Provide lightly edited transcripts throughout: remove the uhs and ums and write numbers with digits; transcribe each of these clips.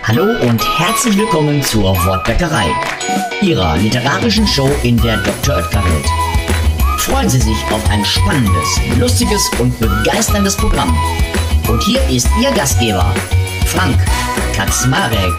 Hallo und herzlich willkommen zur Wortbäckerei, Ihrer literarischen Show in der Dr. Oetker-Welt. Freuen Sie sich auf ein spannendes, lustiges und begeisterndes Programm. Und hier ist Ihr Gastgeber, Frank Kaczmarek.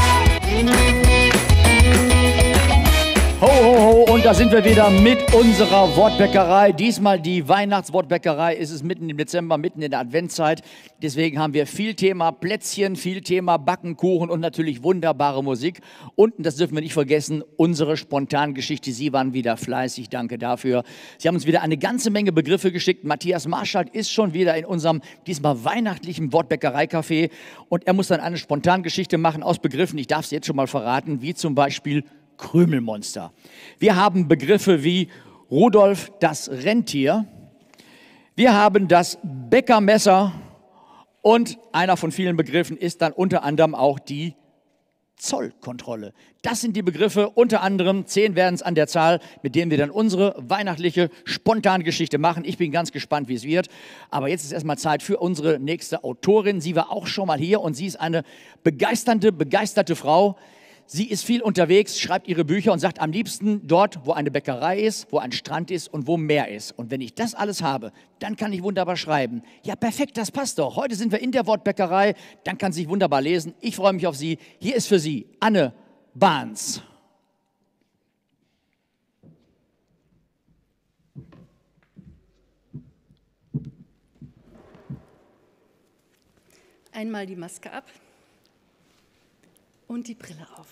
Ho, ho, ho, und da sind wir wieder mit unserer Wortbäckerei. Diesmal die Weihnachtswortbäckerei. Es ist mitten im Dezember, mitten in der Adventszeit. Deswegen haben wir viel Thema Plätzchen, viel Thema Backen, Kuchen und natürlich wunderbare Musik. Und, das dürfen wir nicht vergessen, unsere Spontangeschichte. Sie waren wieder fleißig, danke dafür. Sie haben uns wieder eine ganze Menge Begriffe geschickt. Matthias Marschall ist schon wieder in unserem diesmal weihnachtlichen Wortbäckerei-Café. Und er muss dann eine Spontangeschichte machen aus Begriffen, ich darf es jetzt schon mal verraten, wie zum Beispiel Krümelmonster. Wir haben Begriffe wie Rudolf das Rentier, wir haben das Bäckermesser und einer von vielen Begriffen ist dann unter anderem auch die Zollkontrolle. Das sind die Begriffe, unter anderem 10 werden es an der Zahl, mit denen wir dann unsere weihnachtliche Spontangeschichte machen. Ich bin ganz gespannt, wie es wird. Aber jetzt ist erstmal Zeit für unsere nächste Autorin. Sie war auch schon mal hier und sie ist eine begeisterte Frau. Sie ist viel unterwegs, schreibt ihre Bücher und sagt am liebsten dort, wo eine Bäckerei ist, wo ein Strand ist und wo Meer ist. Und wenn ich das alles habe, dann kann ich wunderbar schreiben. Ja, perfekt, das passt doch. Heute sind wir in der Wortbäckerei, dann kann sie sich wunderbar lesen. Ich freue mich auf Sie. Hier ist für Sie Anne Bahns. Einmal die Maske ab und die Brille auf.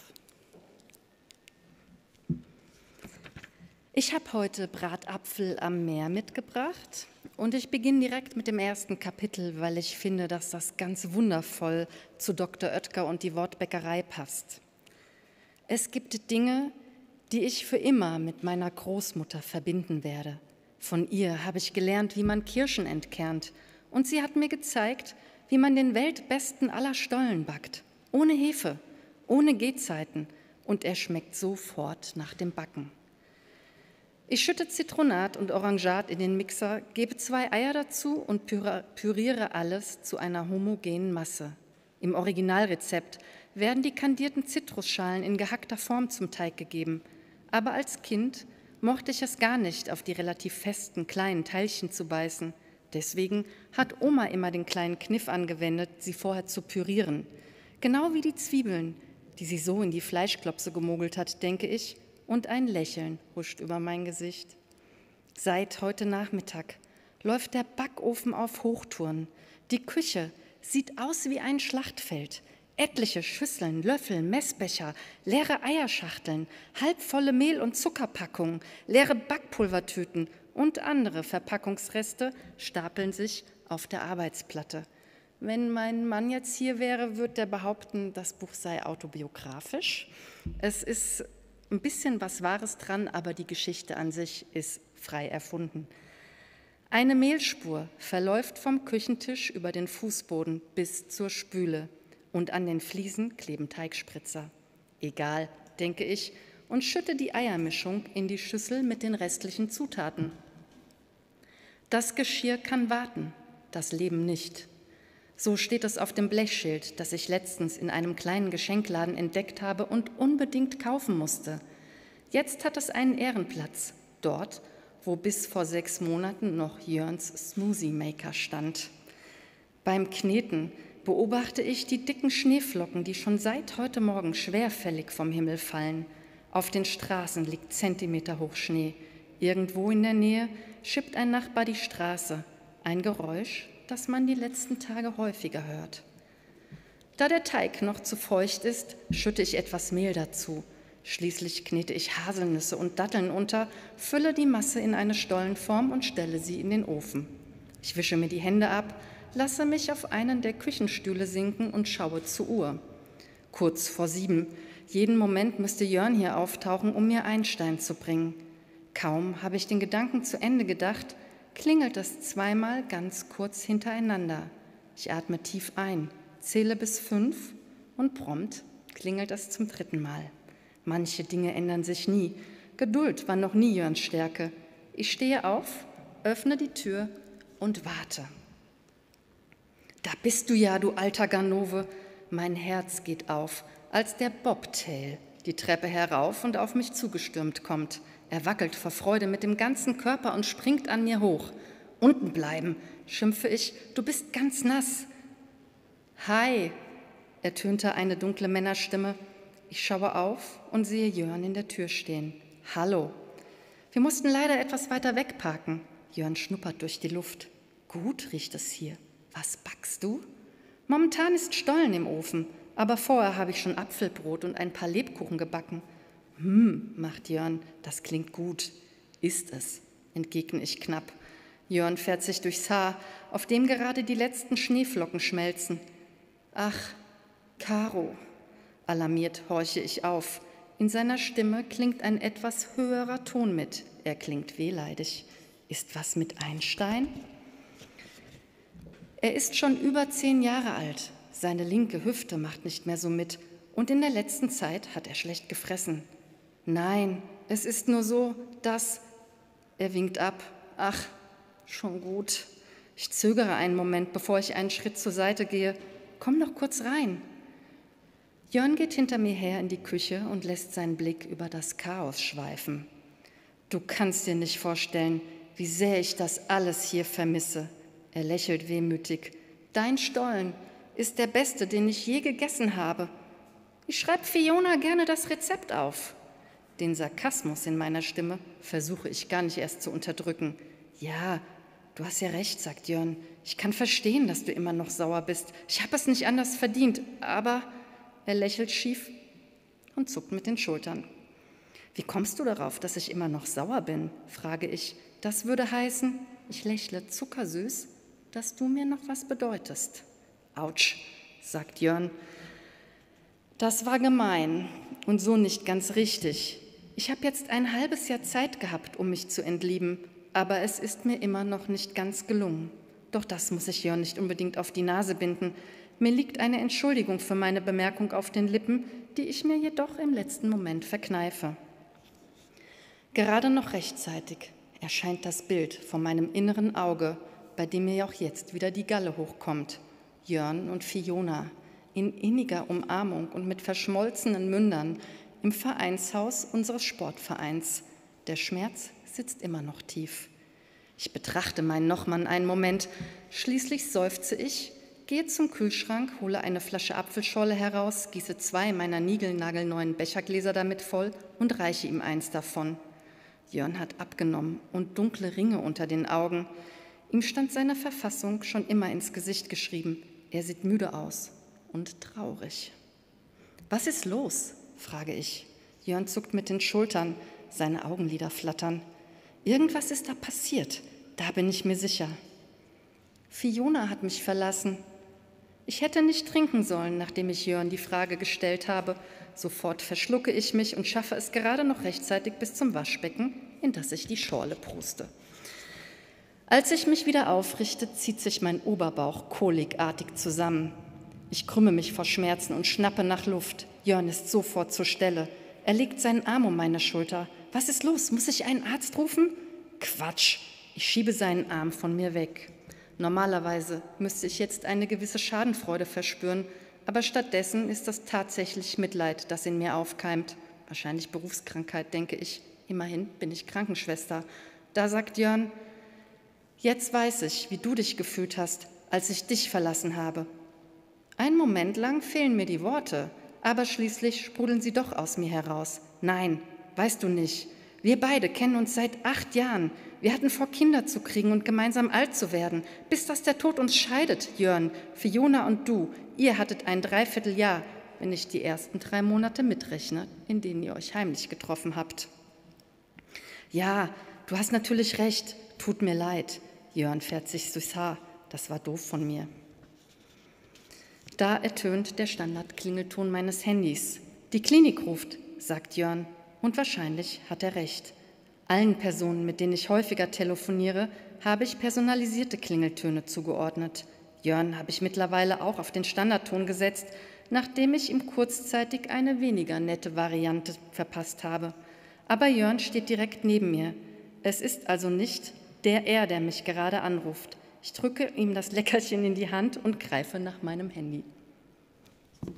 Ich habe heute Bratapfel am Meer mitgebracht und ich beginne direkt mit dem ersten Kapitel, weil ich finde, dass das ganz wundervoll zu Dr. Oetker und die Wortbäckerei passt. Es gibt Dinge, die ich für immer mit meiner Großmutter verbinden werde. Von ihr habe ich gelernt, wie man Kirschen entkernt und sie hat mir gezeigt, wie man den weltbesten aller Stollen backt, ohne Hefe, ohne Gehzeiten und er schmeckt sofort nach dem Backen. Ich schütte Zitronat und Orangat in den Mixer, gebe 2 Eier dazu und püriere alles zu einer homogenen Masse. Im Originalrezept werden die kandierten Zitrusschalen in gehackter Form zum Teig gegeben. Aber als Kind mochte ich es gar nicht, auf die relativ festen, kleinen Teilchen zu beißen. Deswegen hat Oma immer den kleinen Kniff angewendet, sie vorher zu pürieren. Genau wie die Zwiebeln, die sie so in die Fleischklopse gemogelt hat, denke ich, und ein Lächeln huscht über mein Gesicht. Seit heute Nachmittag läuft der Backofen auf Hochtouren. Die Küche sieht aus wie ein Schlachtfeld. Etliche Schüsseln, Löffel, Messbecher, leere Eierschachteln, halbvolle Mehl- und Zuckerpackungen, leere Backpulvertüten und andere Verpackungsreste stapeln sich auf der Arbeitsplatte. Wenn mein Mann jetzt hier wäre, würde er behaupten, das Buch sei autobiografisch. Es ist ein bisschen was Wahres dran, aber die Geschichte an sich ist frei erfunden. Eine Mehlspur verläuft vom Küchentisch über den Fußboden bis zur Spüle und an den Fliesen kleben Teigspritzer. Egal, denke ich, und schütte die Eiermischung in die Schüssel mit den restlichen Zutaten. Das Geschirr kann warten, das Leben nicht. So steht es auf dem Blechschild, das ich letztens in einem kleinen Geschenkladen entdeckt habe und unbedingt kaufen musste. Jetzt hat es einen Ehrenplatz, dort, wo bis vor 6 Monaten noch Jörns Smoothie Maker stand. Beim Kneten beobachte ich die dicken Schneeflocken, die schon seit heute Morgen schwerfällig vom Himmel fallen. Auf den Straßen liegt zentimeterhoch Schnee. Irgendwo in der Nähe schippt ein Nachbar die Straße. Ein Geräusch, das man die letzten Tage häufiger hört. Da der Teig noch zu feucht ist, schütte ich etwas Mehl dazu. Schließlich knete ich Haselnüsse und Datteln unter, fülle die Masse in eine Stollenform und stelle sie in den Ofen. Ich wische mir die Hände ab, lasse mich auf einen der Küchenstühle sinken und schaue zur Uhr. Kurz vor 7. Jeden Moment müsste Jörn hier auftauchen, um mir Einstein zu bringen. Kaum habe ich den Gedanken zu Ende gedacht, klingelt es 2-mal ganz kurz hintereinander. Ich atme tief ein, zähle bis 5 und prompt klingelt es zum 3. Mal. Manche Dinge ändern sich nie. Geduld war noch nie Jörns Stärke. Ich stehe auf, öffne die Tür und warte. Da bist du ja, du alter Ganove. Mein Herz geht auf, als der Bobtail die Treppe herauf und auf mich zugestürmt kommt. Er wackelt vor Freude mit dem ganzen Körper und springt an mir hoch. Unten bleiben, schimpfe ich, du bist ganz nass. Hi, ertönte eine dunkle Männerstimme. Ich schaue auf und sehe Jörn in der Tür stehen. Hallo. Wir mussten leider etwas weiter weg parken. Jörn schnuppert durch die Luft. Gut riecht es hier. Was backst du? Momentan ist Stollen im Ofen, aber vorher habe ich schon Apfelbrot und ein paar Lebkuchen gebacken. Macht Jörn, das klingt gut. Ist es, entgegne ich knapp. Jörn fährt sich durchs Haar, auf dem gerade die letzten Schneeflocken schmelzen. Ach, Caro, alarmiert horche ich auf. In seiner Stimme klingt ein etwas höherer Ton mit. Er klingt wehleidig. Ist was mit Einstein? Er ist schon über 10 Jahre alt. Seine linke Hüfte macht nicht mehr so mit. Und in der letzten Zeit hat er schlecht gefressen. Nein, es ist nur so, dass... Er winkt ab. Ach, schon gut. Ich zögere einen Moment, bevor ich einen Schritt zur Seite gehe. Komm doch kurz rein. Jörn geht hinter mir her in die Küche und lässt seinen Blick über das Chaos schweifen. Du kannst dir nicht vorstellen, wie sehr ich das alles hier vermisse. Er lächelt wehmütig. Dein Stollen ist der beste, den ich je gegessen habe. Ich schreibe Fiona gerne das Rezept auf. Den Sarkasmus in meiner Stimme versuche ich gar nicht erst zu unterdrücken. Ja, du hast ja recht, sagt Jörn. Ich kann verstehen, dass du immer noch sauer bist. Ich habe es nicht anders verdient, aber... Er lächelt schief und zuckt mit den Schultern. Wie kommst du darauf, dass ich immer noch sauer bin, frage ich. Das würde heißen, ich lächle zuckersüß, dass du mir noch was bedeutest. Autsch, sagt Jörn. Das war gemein und so nicht ganz richtig. Ich habe jetzt ein halbes Jahr Zeit gehabt, um mich zu entlieben, aber es ist mir immer noch nicht ganz gelungen. Doch das muss ich Jörn nicht unbedingt auf die Nase binden. Mir liegt eine Entschuldigung für meine Bemerkung auf den Lippen, die ich mir jedoch im letzten Moment verkneife. Gerade noch rechtzeitig erscheint das Bild vor meinem inneren Auge, bei dem mir auch jetzt wieder die Galle hochkommt. Jörn und Fiona in inniger Umarmung und mit verschmolzenen Mündern im Vereinshaus unseres Sportvereins. Der Schmerz sitzt immer noch tief. Ich betrachte meinen Nochmann einen Moment, schließlich seufze ich, gehe zum Kühlschrank, hole eine Flasche Apfelschorle heraus, gieße 2 meiner niegelnagelneuen Bechergläser damit voll und reiche ihm eins davon. Jörn hat abgenommen und dunkle Ringe unter den Augen. Ihm stand seine Verfassung schon immer ins Gesicht geschrieben. Er sieht müde aus und traurig. Was ist los? Frage ich. Jörn zuckt mit den Schultern, seine Augenlider flattern. Irgendwas ist da passiert, da bin ich mir sicher. Fiona hat mich verlassen. Ich hätte nicht trinken sollen, nachdem ich Jörn die Frage gestellt habe. Sofort verschlucke ich mich und schaffe es gerade noch rechtzeitig bis zum Waschbecken, in das ich die Schorle pruste. Als ich mich wieder aufrichte, zieht sich mein Oberbauch kolikartig zusammen. Ich krümme mich vor Schmerzen und schnappe nach Luft. Jörn ist sofort zur Stelle. Er legt seinen Arm um meine Schulter. Was ist los? Muss ich einen Arzt rufen? Quatsch! Ich schiebe seinen Arm von mir weg. Normalerweise müsste ich jetzt eine gewisse Schadenfreude verspüren, aber stattdessen ist das tatsächlich Mitleid, das in mir aufkeimt. Wahrscheinlich Berufskrankheit, denke ich. Immerhin bin ich Krankenschwester. Da sagt Jörn, jetzt weiß ich, wie du dich gefühlt hast, als ich dich verlassen habe. Einen Moment lang fehlen mir die Worte, aber schließlich sprudeln sie doch aus mir heraus. Nein, weißt du nicht. Wir beide kennen uns seit 8 Jahren. Wir hatten vor, Kinder zu kriegen und gemeinsam alt zu werden, bis dass der Tod uns scheidet, Jörn, Fiona und du. Ihr hattet ein Dreivierteljahr, wenn ich die ersten 3 Monate mitrechne, in denen ihr euch heimlich getroffen habt. Ja, du hast natürlich recht, tut mir leid. Jörn fährt sich durchs Haar. Das war doof von mir. Da ertönt der Standardklingelton meines Handys. Die Klinik ruft, sagt Jörn. Und wahrscheinlich hat er recht. Allen Personen, mit denen ich häufiger telefoniere, habe ich personalisierte Klingeltöne zugeordnet. Jörn habe ich mittlerweile auch auf den Standardton gesetzt, nachdem ich ihm kurzzeitig eine weniger nette Variante verpasst habe. Aber Jörn steht direkt neben mir. Es ist also nicht der mich gerade anruft. Ich drücke ihm das Leckerchen in die Hand und greife nach meinem Handy.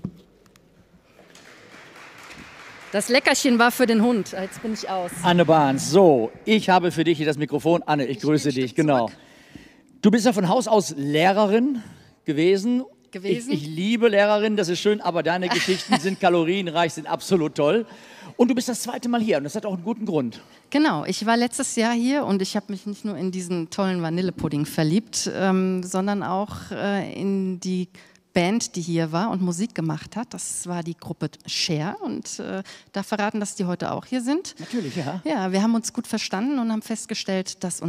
Das Leckerchen war für den Hund. Jetzt bin ich aus. Anne Barnes, so, ich habe für dich hier das Mikrofon. Anne, ich grüße dich, genau. Du bist ja von Haus aus Lehrerin gewesen. Ich liebe Lehrerinnen, das ist schön, aber deine Geschichten sind kalorienreich, sind absolut toll. Und du bist das zweite Mal hier und das hat auch einen guten Grund. Genau, ich war letztes Jahr hier und ich habe mich nicht nur in diesen tollen Vanillepudding verliebt, sondern auch in die Band, die hier war und Musik gemacht hat. Das war die Gruppe Cher und darf verraten, dass die heute auch hier sind. Natürlich, ja. Ja, wir haben uns gut verstanden und haben festgestellt, dass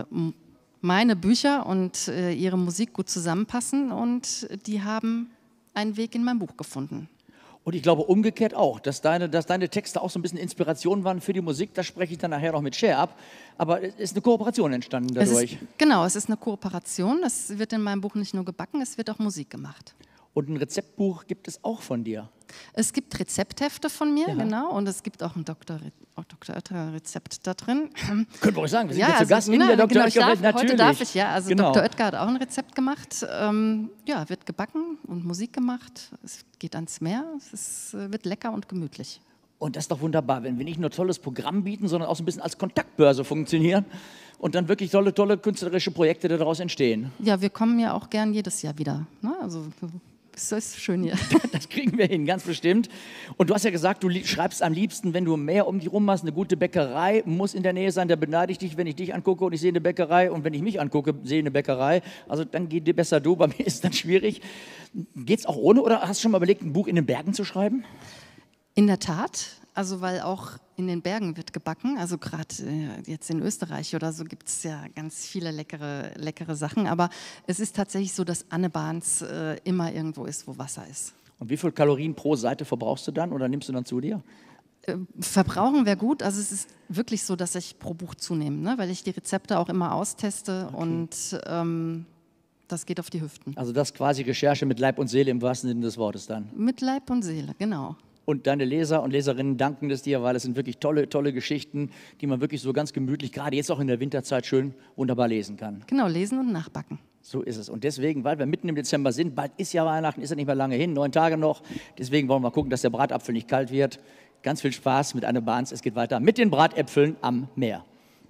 meine Bücher und ihre Musik gut zusammenpassen und die haben einen Weg in mein Buch gefunden. Und ich glaube umgekehrt auch, dass deine Texte auch so ein bisschen Inspiration waren für die Musik. Das spreche ich dann nachher noch mit Cher ab. Aber es ist eine Kooperation entstanden dadurch. Es ist eine Kooperation. Es wird in meinem Buch nicht nur gebacken, es wird auch Musik gemacht. Und ein Rezeptbuch gibt es auch von dir. Es gibt Rezepthefte von mir, genau. Und es gibt auch ein Dr. Oetker-Rezept da drin. Können wir euch sagen, wir sind jetzt zu Gast in der Dr. Oetker-Welt, natürlich. Heute darf ich, ja. Also genau. Dr. Oetker hat auch ein Rezept gemacht. Wird gebacken und Musik gemacht. Es geht ans Meer. Wird lecker und gemütlich. Und das ist doch wunderbar, wenn wir nicht nur tolles Programm bieten, sondern auch so ein bisschen als Kontaktbörse funktionieren und dann wirklich tolle künstlerische Projekte daraus entstehen. Ja, wir kommen ja auch gern jedes Jahr wieder. Ne? Also das ist schön hier. Das kriegen wir hin, ganz bestimmt. Und du hast ja gesagt, du schreibst am liebsten, wenn du mehr um dich rum hast, eine gute Bäckerei muss in der Nähe sein. Da beneide ich dich, wenn ich dich angucke und ich sehe eine Bäckerei. Und wenn ich mich angucke, sehe eine Bäckerei. Also dann geht dir besser du, bei mir ist es dann schwierig. Geht's auch ohne oder hast du schon mal überlegt, ein Buch in den Bergen zu schreiben? In der Tat. Also weil auch in den Bergen wird gebacken, also gerade jetzt in Österreich oder so gibt es ja ganz viele leckere Sachen, aber es ist tatsächlich so, dass Anne Barnes immer irgendwo ist, wo Wasser ist. Und wie viel Kalorien pro Seite verbrauchst du dann oder nimmst du dann zu dir? Verbrauchen wäre gut, also es ist wirklich so, dass ich pro Buch zunehme, ne? Weil ich die Rezepte auch immer austeste und das geht auf die Hüften. Also das quasi Recherche mit Leib und Seele im wahrsten Sinne des Wortes dann? Mit Leib und Seele, genau. Und deine Leser und Leserinnen danken es dir, weil es sind wirklich tolle Geschichten, die man wirklich so ganz gemütlich, gerade jetzt auch in der Winterzeit, schön wunderbar lesen kann. Genau, lesen und nachbacken. So ist es. Und deswegen, weil wir mitten im Dezember sind, bald ist ja Weihnachten, ist ja nicht mehr lange hin, 9 Tage noch. Deswegen wollen wir gucken, dass der Bratapfel nicht kalt wird. Ganz viel Spaß mit Anne Barnes. Es geht weiter mit den Bratäpfeln am Meer.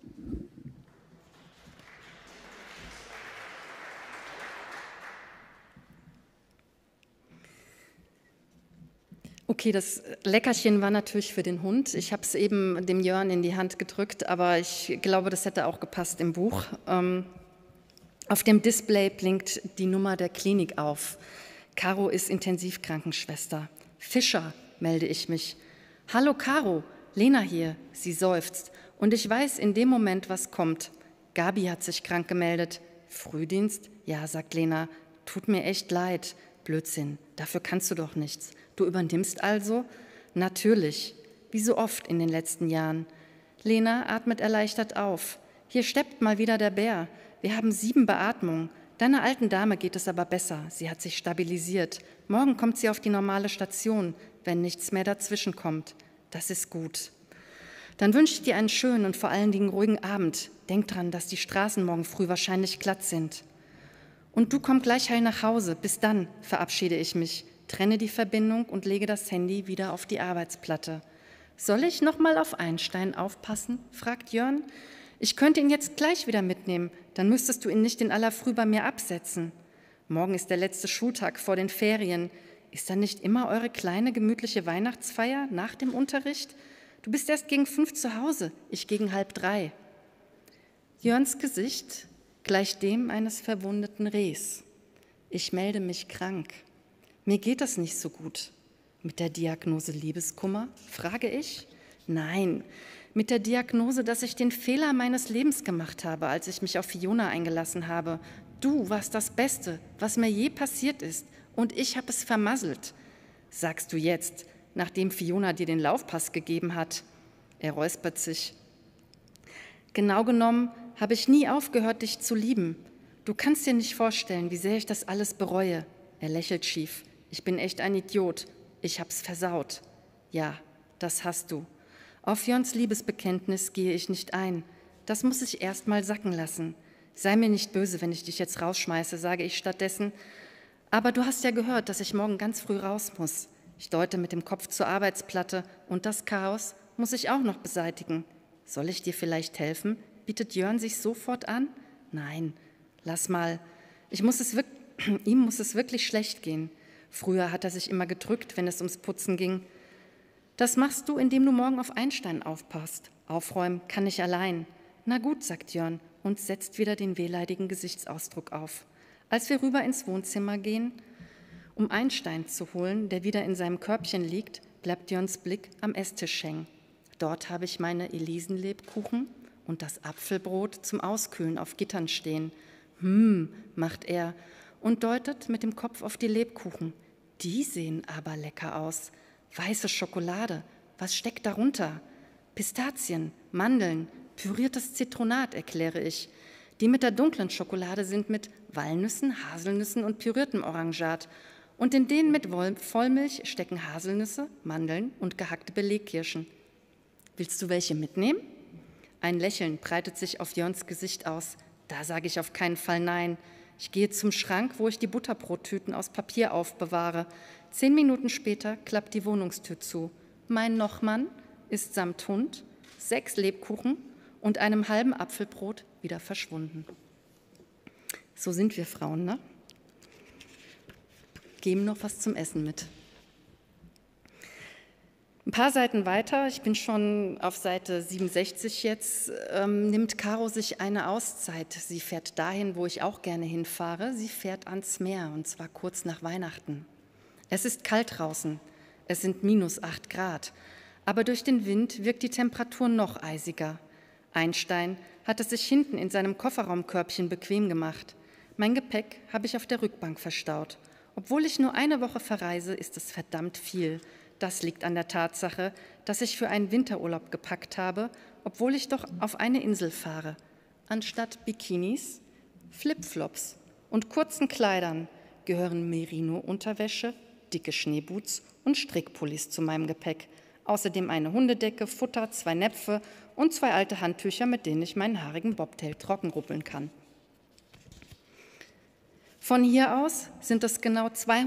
Okay, das Leckerchen war natürlich für den Hund. Ich habe es eben dem Jörn in die Hand gedrückt, aber ich glaube, das hätte auch gepasst im Buch. Auf dem Display blinkt die Nummer der Klinik auf. Caro ist Intensivkrankenschwester. Fischer, melde ich mich. Hallo Caro, Lena hier, sie seufzt. Und ich weiß in dem Moment, was kommt. Gabi hat sich krank gemeldet. Frühdienst? Ja, sagt Lena. Tut mir echt leid. Blödsinn, dafür kannst du doch nichts. Du übernimmst also? Natürlich, wie so oft in den letzten Jahren. Lena atmet erleichtert auf. Hier steppt mal wieder der Bär. Wir haben 7 Beatmungen. Deiner alten Dame geht es aber besser. Sie hat sich stabilisiert. Morgen kommt sie auf die normale Station, wenn nichts mehr dazwischen kommt. Das ist gut. Dann wünsche ich dir einen schönen und vor allen Dingen ruhigen Abend. Denk dran, dass die Straßen morgen früh wahrscheinlich glatt sind. Und du komm gleich heil nach Hause. Bis dann, verabschiede ich mich, trenne die Verbindung und lege das Handy wieder auf die Arbeitsplatte. Soll ich noch mal auf Einstein aufpassen? Fragt Jörn. Ich könnte ihn jetzt gleich wieder mitnehmen, dann müsstest du ihn nicht in aller Früh bei mir absetzen. Morgen ist der letzte Schultag vor den Ferien. Ist dann nicht immer eure kleine, gemütliche Weihnachtsfeier nach dem Unterricht? Du bist erst gegen 5 zu Hause, ich gegen 2:30. Jörns Gesicht gleicht dem eines verwundeten Rehs. Ich melde mich krank. Mir geht das nicht so gut. Mit der Diagnose Liebeskummer, frage ich? Nein, mit der Diagnose, dass ich den Fehler meines Lebens gemacht habe, als ich mich auf Fiona eingelassen habe. Du warst das Beste, was mir je passiert ist, und ich habe es vermasselt. Sagst du jetzt, nachdem Fiona dir den Laufpass gegeben hat? Er räuspert sich. Genau genommen habe ich nie aufgehört, dich zu lieben. Du kannst dir nicht vorstellen, wie sehr ich das alles bereue. Er lächelt schief. Ich bin echt ein Idiot. Ich hab's versaut. Ja, das hast du. Auf Jörns Liebesbekenntnis gehe ich nicht ein. Das muss ich erst mal sacken lassen. Sei mir nicht böse, wenn ich dich jetzt rausschmeiße, sage ich stattdessen. Aber du hast ja gehört, dass ich morgen ganz früh raus muss. Ich deute mit dem Kopf zur Arbeitsplatte und das Chaos muss ich auch noch beseitigen. Soll ich dir vielleicht helfen? Bietet Jörn sich sofort an? Nein, lass mal. Ihm muss es wirklich schlecht gehen. Früher hat er sich immer gedrückt, wenn es ums Putzen ging. Das machst du, indem du morgen auf Einstein aufpasst. Aufräumen kann ich allein. Na gut, sagt Jörn und setzt wieder den wehleidigen Gesichtsausdruck auf. Als wir rüber ins Wohnzimmer gehen, um Einstein zu holen, der wieder in seinem Körbchen liegt, bleibt Jörns Blick am Esstisch hängen. Dort habe ich meine Elisenlebkuchen und das Apfelbrot zum Auskühlen auf Gittern stehen. Macht er und deutet mit dem Kopf auf die Lebkuchen. Die sehen aber lecker aus. Weiße Schokolade, was steckt darunter? Pistazien, Mandeln, püriertes Zitronat, erkläre ich. Die mit der dunklen Schokolade sind mit Walnüssen, Haselnüssen und püriertem Orangat. Und in denen mit Vollmilch stecken Haselnüsse, Mandeln und gehackte Belegkirschen. Willst du welche mitnehmen? Ein Lächeln breitet sich auf Jörns Gesicht aus. Da sage ich auf keinen Fall nein. Ich gehe zum Schrank, wo ich die Butterbrottüten aus Papier aufbewahre. 10 Minuten später klappt die Wohnungstür zu. Mein Nochmann ist samt Hund, 6 Lebkuchen und einem halben Apfelbrot wieder verschwunden. So sind wir Frauen, ne? Geben noch was zum Essen mit. Ein paar Seiten weiter, ich bin schon auf Seite 67 jetzt, nimmt Caro sich eine Auszeit. Sie fährt dahin, wo ich auch gerne hinfahre. Sie fährt ans Meer, und zwar kurz nach Weihnachten. Es ist kalt draußen, es sind -8 Grad, aber durch den Wind wirkt die Temperatur noch eisiger. Einstein hat es sich hinten in seinem Kofferraumkörbchen bequem gemacht. Mein Gepäck habe ich auf der Rückbank verstaut. Obwohl ich nur eine Woche verreise, ist es verdammt viel. Das liegt an der Tatsache, dass ich für einen Winterurlaub gepackt habe, obwohl ich doch auf eine Insel fahre. Anstatt Bikinis, Flipflops und kurzen Kleidern gehören Merino-Unterwäsche, dicke Schneeboots und Strickpullis zu meinem Gepäck. Außerdem eine Hundedecke, Futter, 2 Näpfe und 2 alte Handtücher, mit denen ich meinen haarigen Bobtail trocken ruppeln kann. Von hier aus sind es genau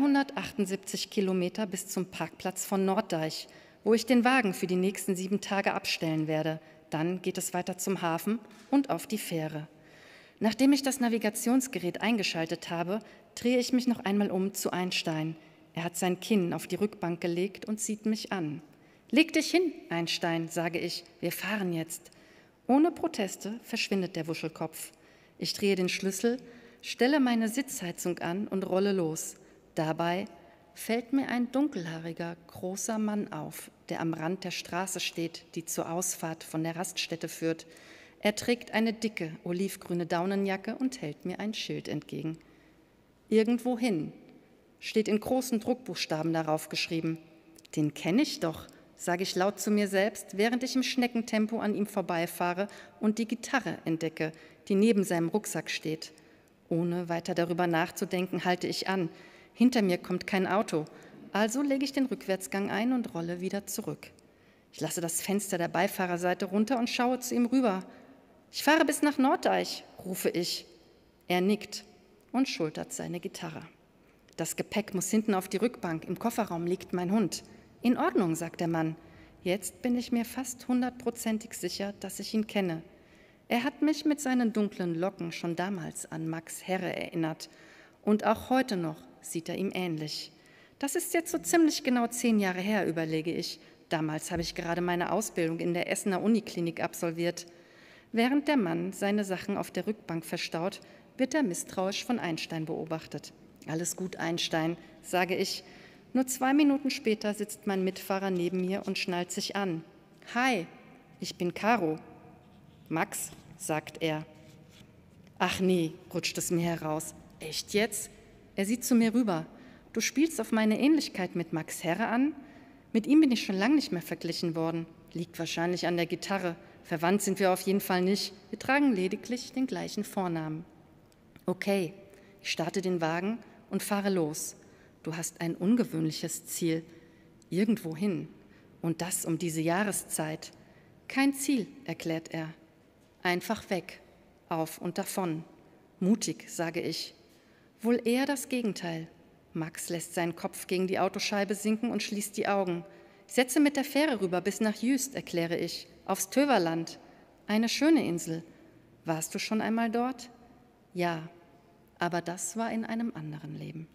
278 Kilometer bis zum Parkplatz von Norddeich, wo ich den Wagen für die nächsten 7 Tage abstellen werde. Dann geht es weiter zum Hafen und auf die Fähre. Nachdem ich das Navigationsgerät eingeschaltet habe, drehe ich mich noch einmal um zu Einstein. Er hat sein Kinn auf die Rückbank gelegt und sieht mich an. »Leg dich hin, Einstein«, sage ich, »wir fahren jetzt.« Ohne Proteste verschwindet der Wuschelkopf. Ich drehe den Schlüssel, stelle meine Sitzheizung an und rolle los. Dabei fällt mir ein dunkelhaariger, großer Mann auf, der am Rand der Straße steht, die zur Ausfahrt von der Raststätte führt. Er trägt eine dicke, olivgrüne Daunenjacke und hält mir ein Schild entgegen. »Irgendwohin«, steht in großen Druckbuchstaben darauf geschrieben. »Den kenne ich doch«, sage ich laut zu mir selbst, während ich im Schneckentempo an ihm vorbeifahre und die Gitarre entdecke, die neben seinem Rucksack steht. Ohne weiter darüber nachzudenken, halte ich an. Hinter mir kommt kein Auto, also lege ich den Rückwärtsgang ein und rolle wieder zurück. Ich lasse das Fenster der Beifahrerseite runter und schaue zu ihm rüber. »Ich fahre bis nach Norddeich«, rufe ich. Er nickt und schultert seine Gitarre. »Das Gepäck muss hinten auf die Rückbank, im Kofferraum liegt mein Hund.« »In Ordnung«, sagt der Mann. Jetzt bin ich mir fast 100%ig sicher, dass ich ihn kenne. Er hat mich mit seinen dunklen Locken schon damals an Max Herre erinnert. Und auch heute noch sieht er ihm ähnlich. Das ist jetzt so ziemlich genau 10 Jahre her, überlege ich. Damals habe ich gerade meine Ausbildung in der Essener Uniklinik absolviert. Während der Mann seine Sachen auf der Rückbank verstaut, wird er misstrauisch von Einstein beobachtet. »Alles gut, Einstein«, sage ich. Nur 2 Minuten später sitzt mein Mitfahrer neben mir und schnallt sich an. »Hi, ich bin Caro.« »Max«, sagt er. »Ach nee«, rutscht es mir heraus. »Echt jetzt?« Er sieht zu mir rüber. »Du spielst auf meine Ähnlichkeit mit Max Herre an? Mit ihm bin ich schon lange nicht mehr verglichen worden. Liegt wahrscheinlich an der Gitarre. Verwandt sind wir auf jeden Fall nicht. Wir tragen lediglich den gleichen Vornamen.« »Okay.« Ich starte den Wagen und fahre los. »Du hast ein ungewöhnliches Ziel. Irgendwohin. Und das um diese Jahreszeit.« »Kein Ziel«, erklärt er. »Einfach weg. Auf und davon. Mutig«, sage ich. »Wohl eher das Gegenteil. Max lässt seinen Kopf gegen die Autoscheibe sinken und schließt die Augen. Ich setze mit der Fähre rüber bis nach Jüst, erkläre ich, aufs Töverland. Eine schöne Insel. Warst du schon einmal dort? Ja, aber das war in einem anderen Leben.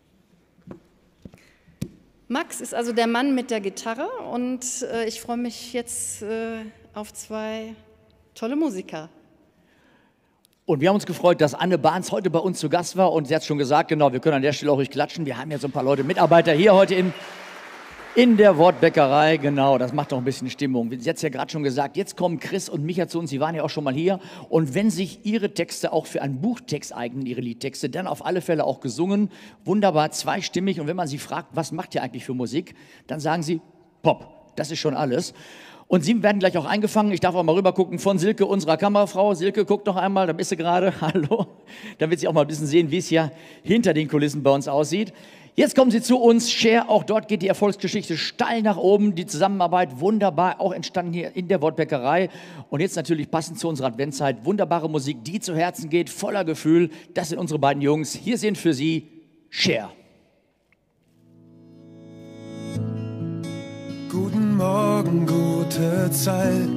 Max ist also der Mann mit der Gitarre und ich freue mich jetzt auf zwei tolle Musiker. Und wir haben uns gefreut, dass Anne Barnes heute bei uns zu Gast war und sie hat schon gesagt, genau, wir können an der Stelle auch ruhig klatschen. Wir haben ja so ein paar Leute, Mitarbeiter hier heute in der Wortbäckerei, genau, das macht doch ein bisschen Stimmung. Sie hat es ja gerade schon gesagt, jetzt kommen Chris und Micha zu uns, sie waren ja auch schon mal hier. Und wenn sich ihre Texte auch für einen Buchtext eignen, ihre Liedtexte, dann auf alle Fälle auch gesungen, wunderbar, zweistimmig. Und wenn man sie fragt, was macht ihr eigentlich für Musik, dann sagen sie, Pop, das ist schon alles. Und sie werden gleich auch eingefangen, ich darf auch mal rüber gucken, von Silke, unserer Kamerafrau. Silke, guck noch einmal, da bist du gerade, hallo. Damit sie auch mal ein bisschen sehen, wie es hier hinter den Kulissen bei uns aussieht. Jetzt kommen sie zu uns, Cher, auch dort geht die Erfolgsgeschichte steil nach oben, die Zusammenarbeit wunderbar, auch entstanden hier in der Wortbäckerei. Und jetzt natürlich passend zu unserer Adventszeit, wunderbare Musik, die zu Herzen geht, voller Gefühl. Das sind unsere beiden Jungs, hier sind für sie Cher. Guten Morgen, gute Zeit.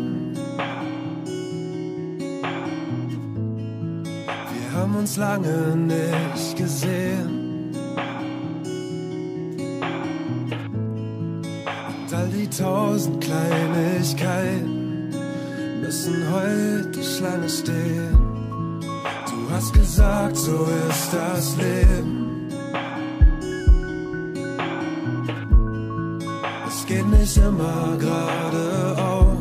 Wir haben uns lange nicht gesehen. Und all die 1000 Kleinigkeiten müssen heute Schlange stehen. Du hast gesagt, so ist das Leben. Es geht nicht immer geradeaus.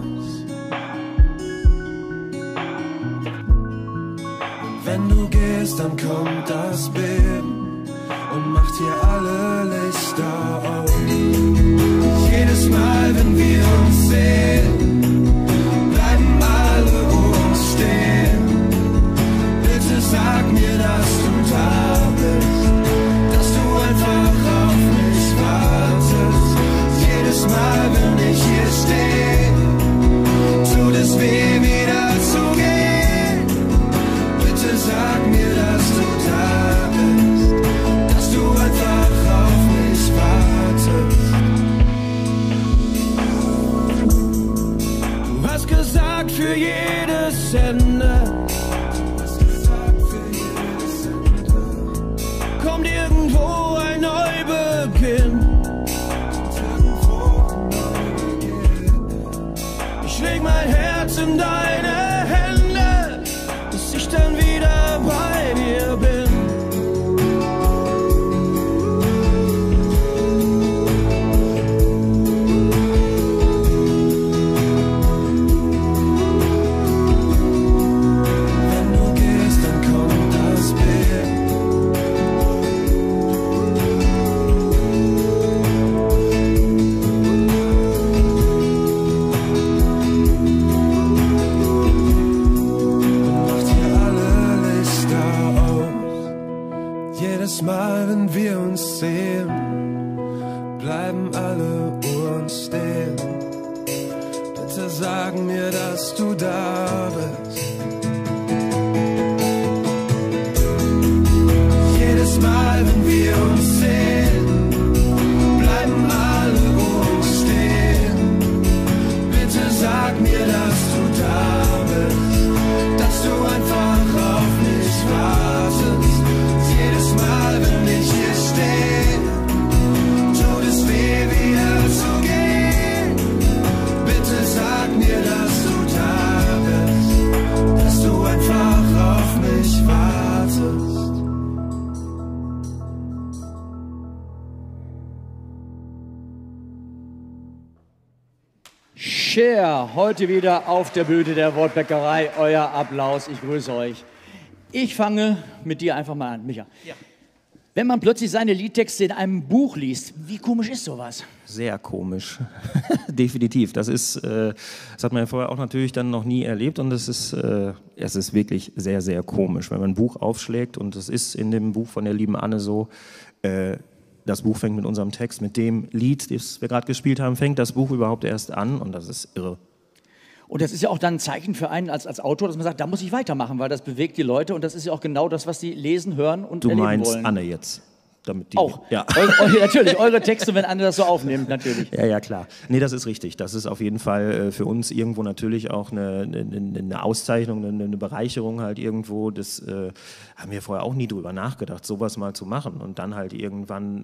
Und wenn du gehst, dann kommt das Beben und macht hier alle Lichter aus. Jedes Mal, wenn wir uns sehen, bleiben alle uns stehen. Bitte sag mir, dass du da bist, dass du einfach auf mich wartest. Jedes Mal, wenn ich hier stehe, tut es weh, wieder zu gehen. Bitte sag mir, dass du da bist, dass du einfach auf mich wartest. Du hast gesagt, für jedes Ende kommt irgendwo ein Neubeginn. Ich leg mein Herz in deine Hände, bis ich dann wieder bei dir bin. Wenn du gehst, dann kommt das Beben. Jedes Mal, wenn wir uns sehen, bleiben alle Uhren stehen. Bitte sag mir, dass du da bist. Jedes Mal, wenn wir uns sehen, bleiben alle Uhren stehen. Bitte sag mir, dass du da bist, dass du einfach auf mich wartest. Jedes Mal, wenn ich hier stehe, tut es weh, wieder zu gehen. Bitte sag mir, dass du da bist, dass du einfach auf mich wartest. Cher, heute wieder auf der Bühne der Wortbäckerei, euer Applaus, ich grüße euch. Ich fange mit dir einfach mal an, Micha. Ja. Wenn man plötzlich seine Liedtexte in einem Buch liest, wie komisch ist sowas? Sehr komisch, definitiv. Das hat man ja vorher auch natürlich dann noch nie erlebt und es ist wirklich sehr, sehr komisch, wenn man ein Buch aufschlägt und es ist in dem Buch von der lieben Anne so, das Buch fängt mit unserem Text, mit dem Lied, das wir gerade gespielt haben, fängt das Buch überhaupt erst an und das ist irre. Und das ist ja auch dann ein Zeichen für einen als Autor, dass man sagt, da muss ich weitermachen, weil das bewegt die Leute und das ist ja auch genau das, was sie lesen, hören und erleben wollen. Du meinst Anne jetzt? damit die... Auch? Ja. Natürlich, eure Texte, wenn andere das so aufnehmen, natürlich. Ja, klar. Nee, das ist richtig. Das ist auf jeden Fall für uns irgendwo natürlich auch eine Auszeichnung, eine Bereicherung halt irgendwo. Das haben wir vorher auch nie drüber nachgedacht, sowas mal zu machen. Und dann halt irgendwann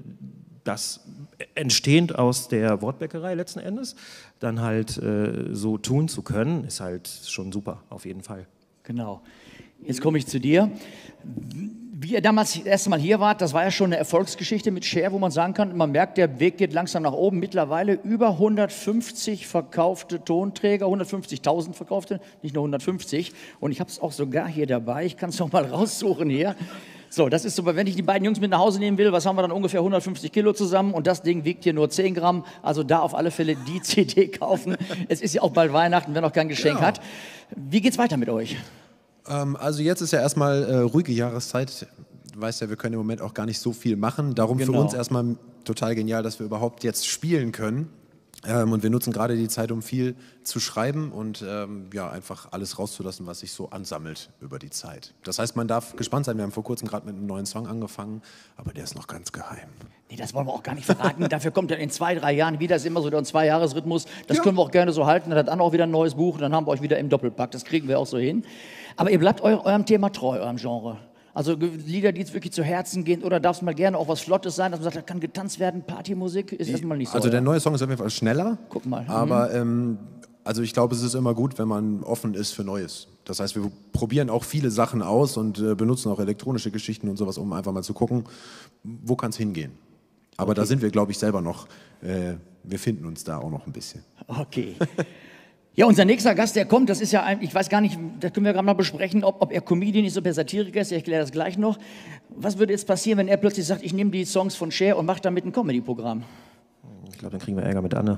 das entstehend aus der Wortbäckerei letzten Endes, dann halt so tun zu können, ist halt schon super, auf jeden Fall. Genau. Jetzt komme ich zu dir. Wie ihr damals das erste Mal hier wart, das war ja schon eine Erfolgsgeschichte mit Cher, wo man sagen kann, man merkt, der Weg geht langsam nach oben. Mittlerweile über 150 verkaufte Tonträger, 150.000 verkaufte, nicht nur 150. Und ich habe es auch sogar hier dabei, ich kann es noch mal raussuchen hier. So, das ist so, wenn ich die beiden Jungs mit nach Hause nehmen will, was haben wir dann, ungefähr 150 Kilo zusammen und das Ding wiegt hier nur 10 Gramm, also da auf alle Fälle die CD kaufen. Es ist ja auch bald Weihnachten, wer noch kein Geschenk hat. Wie geht's weiter mit euch? Also jetzt ist ja erstmal ruhige Jahreszeit. Du weißt ja, wir können im Moment auch gar nicht so viel machen. Darum für uns erstmal total genial, dass wir überhaupt jetzt spielen können. Und wir nutzen gerade die Zeit, um viel zu schreiben und ja, einfach alles rauszulassen, was sich so ansammelt über die Zeit. Das heißt, man darf gespannt sein. Wir haben vor kurzem gerade mit einem neuen Song angefangen, aber der ist noch ganz geheim. Nee, das wollen wir auch gar nicht verraten. Dafür kommt er in 2, 3 Jahren wieder. Das ist immer so der 2-Jahres-Rhythmus. Das können wir auch gerne so halten. Dann hat dann auch wieder ein neues Buch und dann haben wir euch wieder im Doppelpack. Das kriegen wir auch so hin. Aber ihr bleibt eurem Thema treu, eurem Genre. Also Lieder, die jetzt wirklich zu Herzen gehen, oder darf es mal gerne auch was Flottes sein, dass man sagt, da kann getanzt werden, Partymusik, ist erstmal nicht so. Also der neue Song ist auf jeden Fall schneller. Guck mal. Aber also ich glaube, es ist immer gut, wenn man offen ist für Neues. Das heißt, wir probieren auch viele Sachen aus und benutzen auch elektronische Geschichten und sowas, um einfach mal zu gucken, wo kann es hingehen. Aber da sind wir, glaube ich, selber noch, wir finden uns da auch noch ein bisschen. Okay. Ja, unser nächster Gast, der kommt, das ist ja, ich weiß gar nicht, das können wir gerade mal besprechen, ob er Comedian ist, ob er Satiriker ist, ich erkläre das gleich noch. Was würde jetzt passieren, wenn er plötzlich sagt, ich nehme die Songs von Cher und mache damit ein Comedy-Programm? Ich glaube, dann kriegen wir Ärger mit Anne.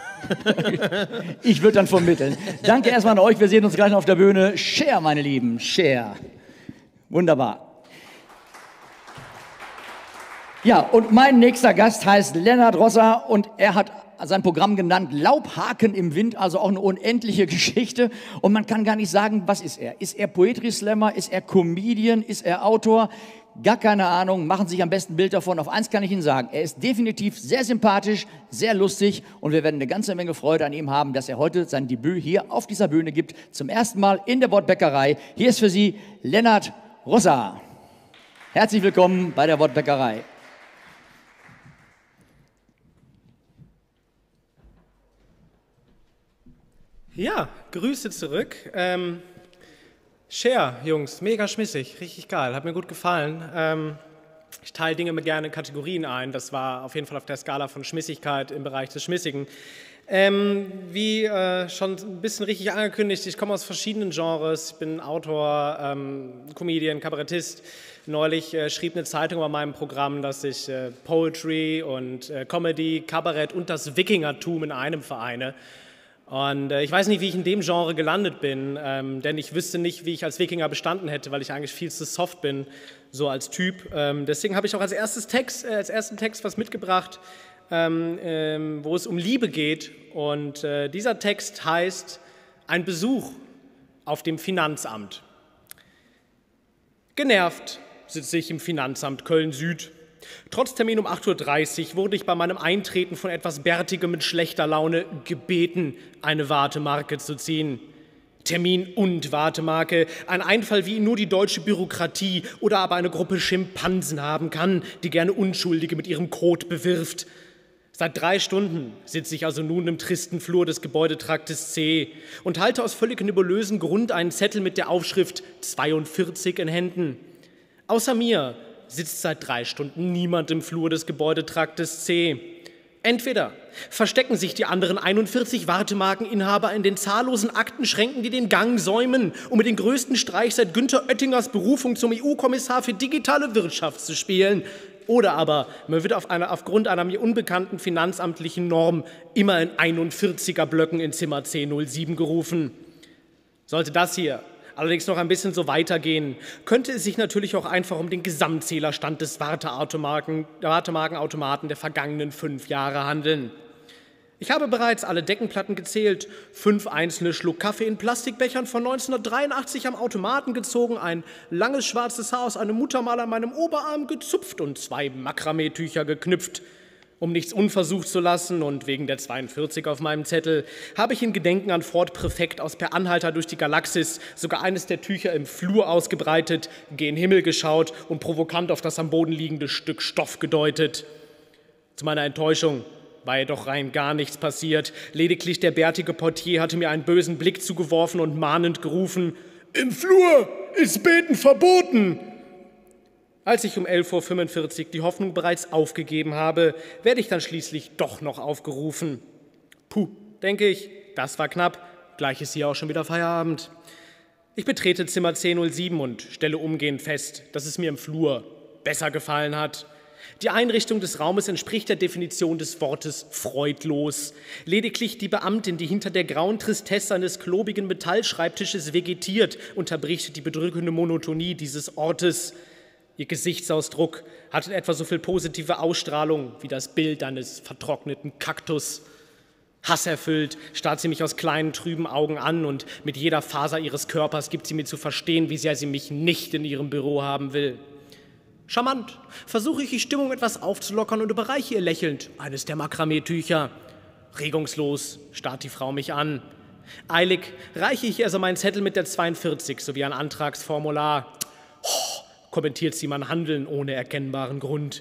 Ich würde dann vermitteln. Danke erstmal an euch, wir sehen uns gleich noch auf der Bühne. Cher, meine Lieben, Cher. Wunderbar. Ja, und mein nächster Gast heißt Lennart Rosser und er hat sein Programm genannt Laubhaken im Wind, also auch eine unendliche Geschichte. Und man kann gar nicht sagen, was ist er? Ist er Poetry Slammer? Ist er Comedian? Ist er Autor? Gar keine Ahnung. Machen sich am besten ein Bild davon. Auf eins kann ich Ihnen sagen, er ist definitiv sehr sympathisch, sehr lustig und wir werden eine ganze Menge Freude an ihm haben, dass er heute sein Debüt hier auf dieser Bühne gibt. Zum ersten Mal in der Wortbäckerei. Hier ist für Sie Lennart Rosser. Herzlich willkommen bei der Wortbäckerei. Ja, Grüße zurück. Cher, Jungs, mega schmissig, richtig geil, hat mir gut gefallen. Ich teile Dinge gerne in Kategorien ein, das war auf jeden Fall auf der Skala von Schmissigkeit im Bereich des Schmissigen. Wie schon ein bisschen richtig angekündigt, ich komme aus verschiedenen Genres, ich bin Autor, Comedian, Kabarettist. Neulich schrieb eine Zeitung bei meinem Programm, dass ich Poetry und Comedy, Kabarett und das Wikingertum in einem vereine. Und ich weiß nicht, wie ich in dem Genre gelandet bin, denn ich wüsste nicht, wie ich als Wikinger bestanden hätte, weil ich eigentlich viel zu soft bin, so als Typ. Deswegen habe ich auch als ersten Text was mitgebracht, wo es um Liebe geht. Und dieser Text heißt Ein Besuch auf dem Finanzamt. Genervt sitze ich im Finanzamt Köln-Süd. Trotz Termin um 8:30 Uhr wurde ich bei meinem Eintreten von etwas Bärtigem mit schlechter Laune gebeten, eine Wartemarke zu ziehen. Termin und Wartemarke, ein Einfall, wie ihn nur die deutsche Bürokratie oder aber eine Gruppe Schimpansen haben kann, die gerne Unschuldige mit ihrem Kot bewirft. Seit 3 Stunden sitze ich also nun im tristen Flur des Gebäudetraktes C und halte aus völlig nebulösem Grund einen Zettel mit der Aufschrift 42 in Händen. Außer mir sitzt seit 3 Stunden niemand im Flur des Gebäudetraktes C. Entweder verstecken sich die anderen 41 Wartemarkeninhaber in den zahllosen Aktenschränken, die den Gang säumen, um mit den größten Streich seit Günther Oettingers Berufung zum EU-Kommissar für digitale Wirtschaft zu spielen. Oder aber man wird aufgrund einer mir unbekannten finanzamtlichen Norm immer in 41er-Blöcken in Zimmer C07 gerufen. Sollte das hier allerdings noch ein bisschen so weitergehen, könnte es sich natürlich auch einfach um den Gesamtzählerstand des Wartemarkenautomaten der vergangenen 5 Jahre handeln. Ich habe bereits alle Deckenplatten gezählt, 5 einzelne Schluck Kaffee in Plastikbechern von 1983 am Automaten gezogen, ein langes schwarzes Haar aus einem Muttermal an meinem Oberarm gezupft und 2 Makramee-Tücher geknüpft. Um nichts unversucht zu lassen und wegen der 42 auf meinem Zettel habe ich in Gedenken an Ford Präfekt aus Per Anhalter durch die Galaxis sogar eines der Tücher im Flur ausgebreitet, gen Himmel geschaut und provokant auf das am Boden liegende Stück Stoff gedeutet. Zu meiner Enttäuschung war jedoch rein gar nichts passiert. Lediglich der bärtige Portier hatte mir einen bösen Blick zugeworfen und mahnend gerufen: »Im Flur ist Beten verboten!« Als ich um 11:45 Uhr die Hoffnung bereits aufgegeben habe, werde ich dann schließlich doch noch aufgerufen. Puh, denke ich, das war knapp. Gleich ist hier auch schon wieder Feierabend. Ich betrete Zimmer 1007 und stelle umgehend fest, dass es mir im Flur besser gefallen hat. Die Einrichtung des Raumes entspricht der Definition des Wortes freudlos. Lediglich die Beamtin, die hinter der grauen Tristesse eines klobigen Metallschreibtisches vegetiert, unterbricht die bedrückende Monotonie dieses Ortes. Ihr Gesichtsausdruck hatte etwa so viel positive Ausstrahlung wie das Bild eines vertrockneten Kaktus. Hasserfüllt starrt sie mich aus kleinen, trüben Augen an und mit jeder Faser ihres Körpers gibt sie mir zu verstehen, wie sehr sie mich nicht in ihrem Büro haben will. Charmant versuche ich, die Stimmung etwas aufzulockern und überreiche ihr lächelnd eines der Makramee-Tücher. Regungslos starrt die Frau mich an. Eilig reiche ich ihr also meinen Zettel mit der 42 sowie ein Antragsformular. Kommentiert sie mein Handeln ohne erkennbaren Grund.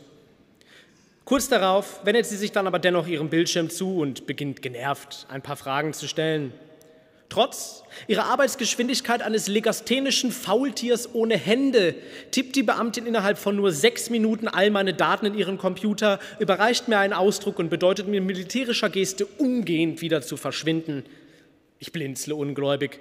Kurz darauf wendet sie sich dann aber dennoch ihrem Bildschirm zu und beginnt genervt ein paar Fragen zu stellen. Trotz ihrer Arbeitsgeschwindigkeit eines legasthenischen Faultiers ohne Hände tippt die Beamtin innerhalb von nur 6 Minuten all meine Daten in ihren Computer, überreicht mir einen Ausdruck und bedeutet mir in militärischer Geste umgehend wieder zu verschwinden. Ich blinzle ungläubig.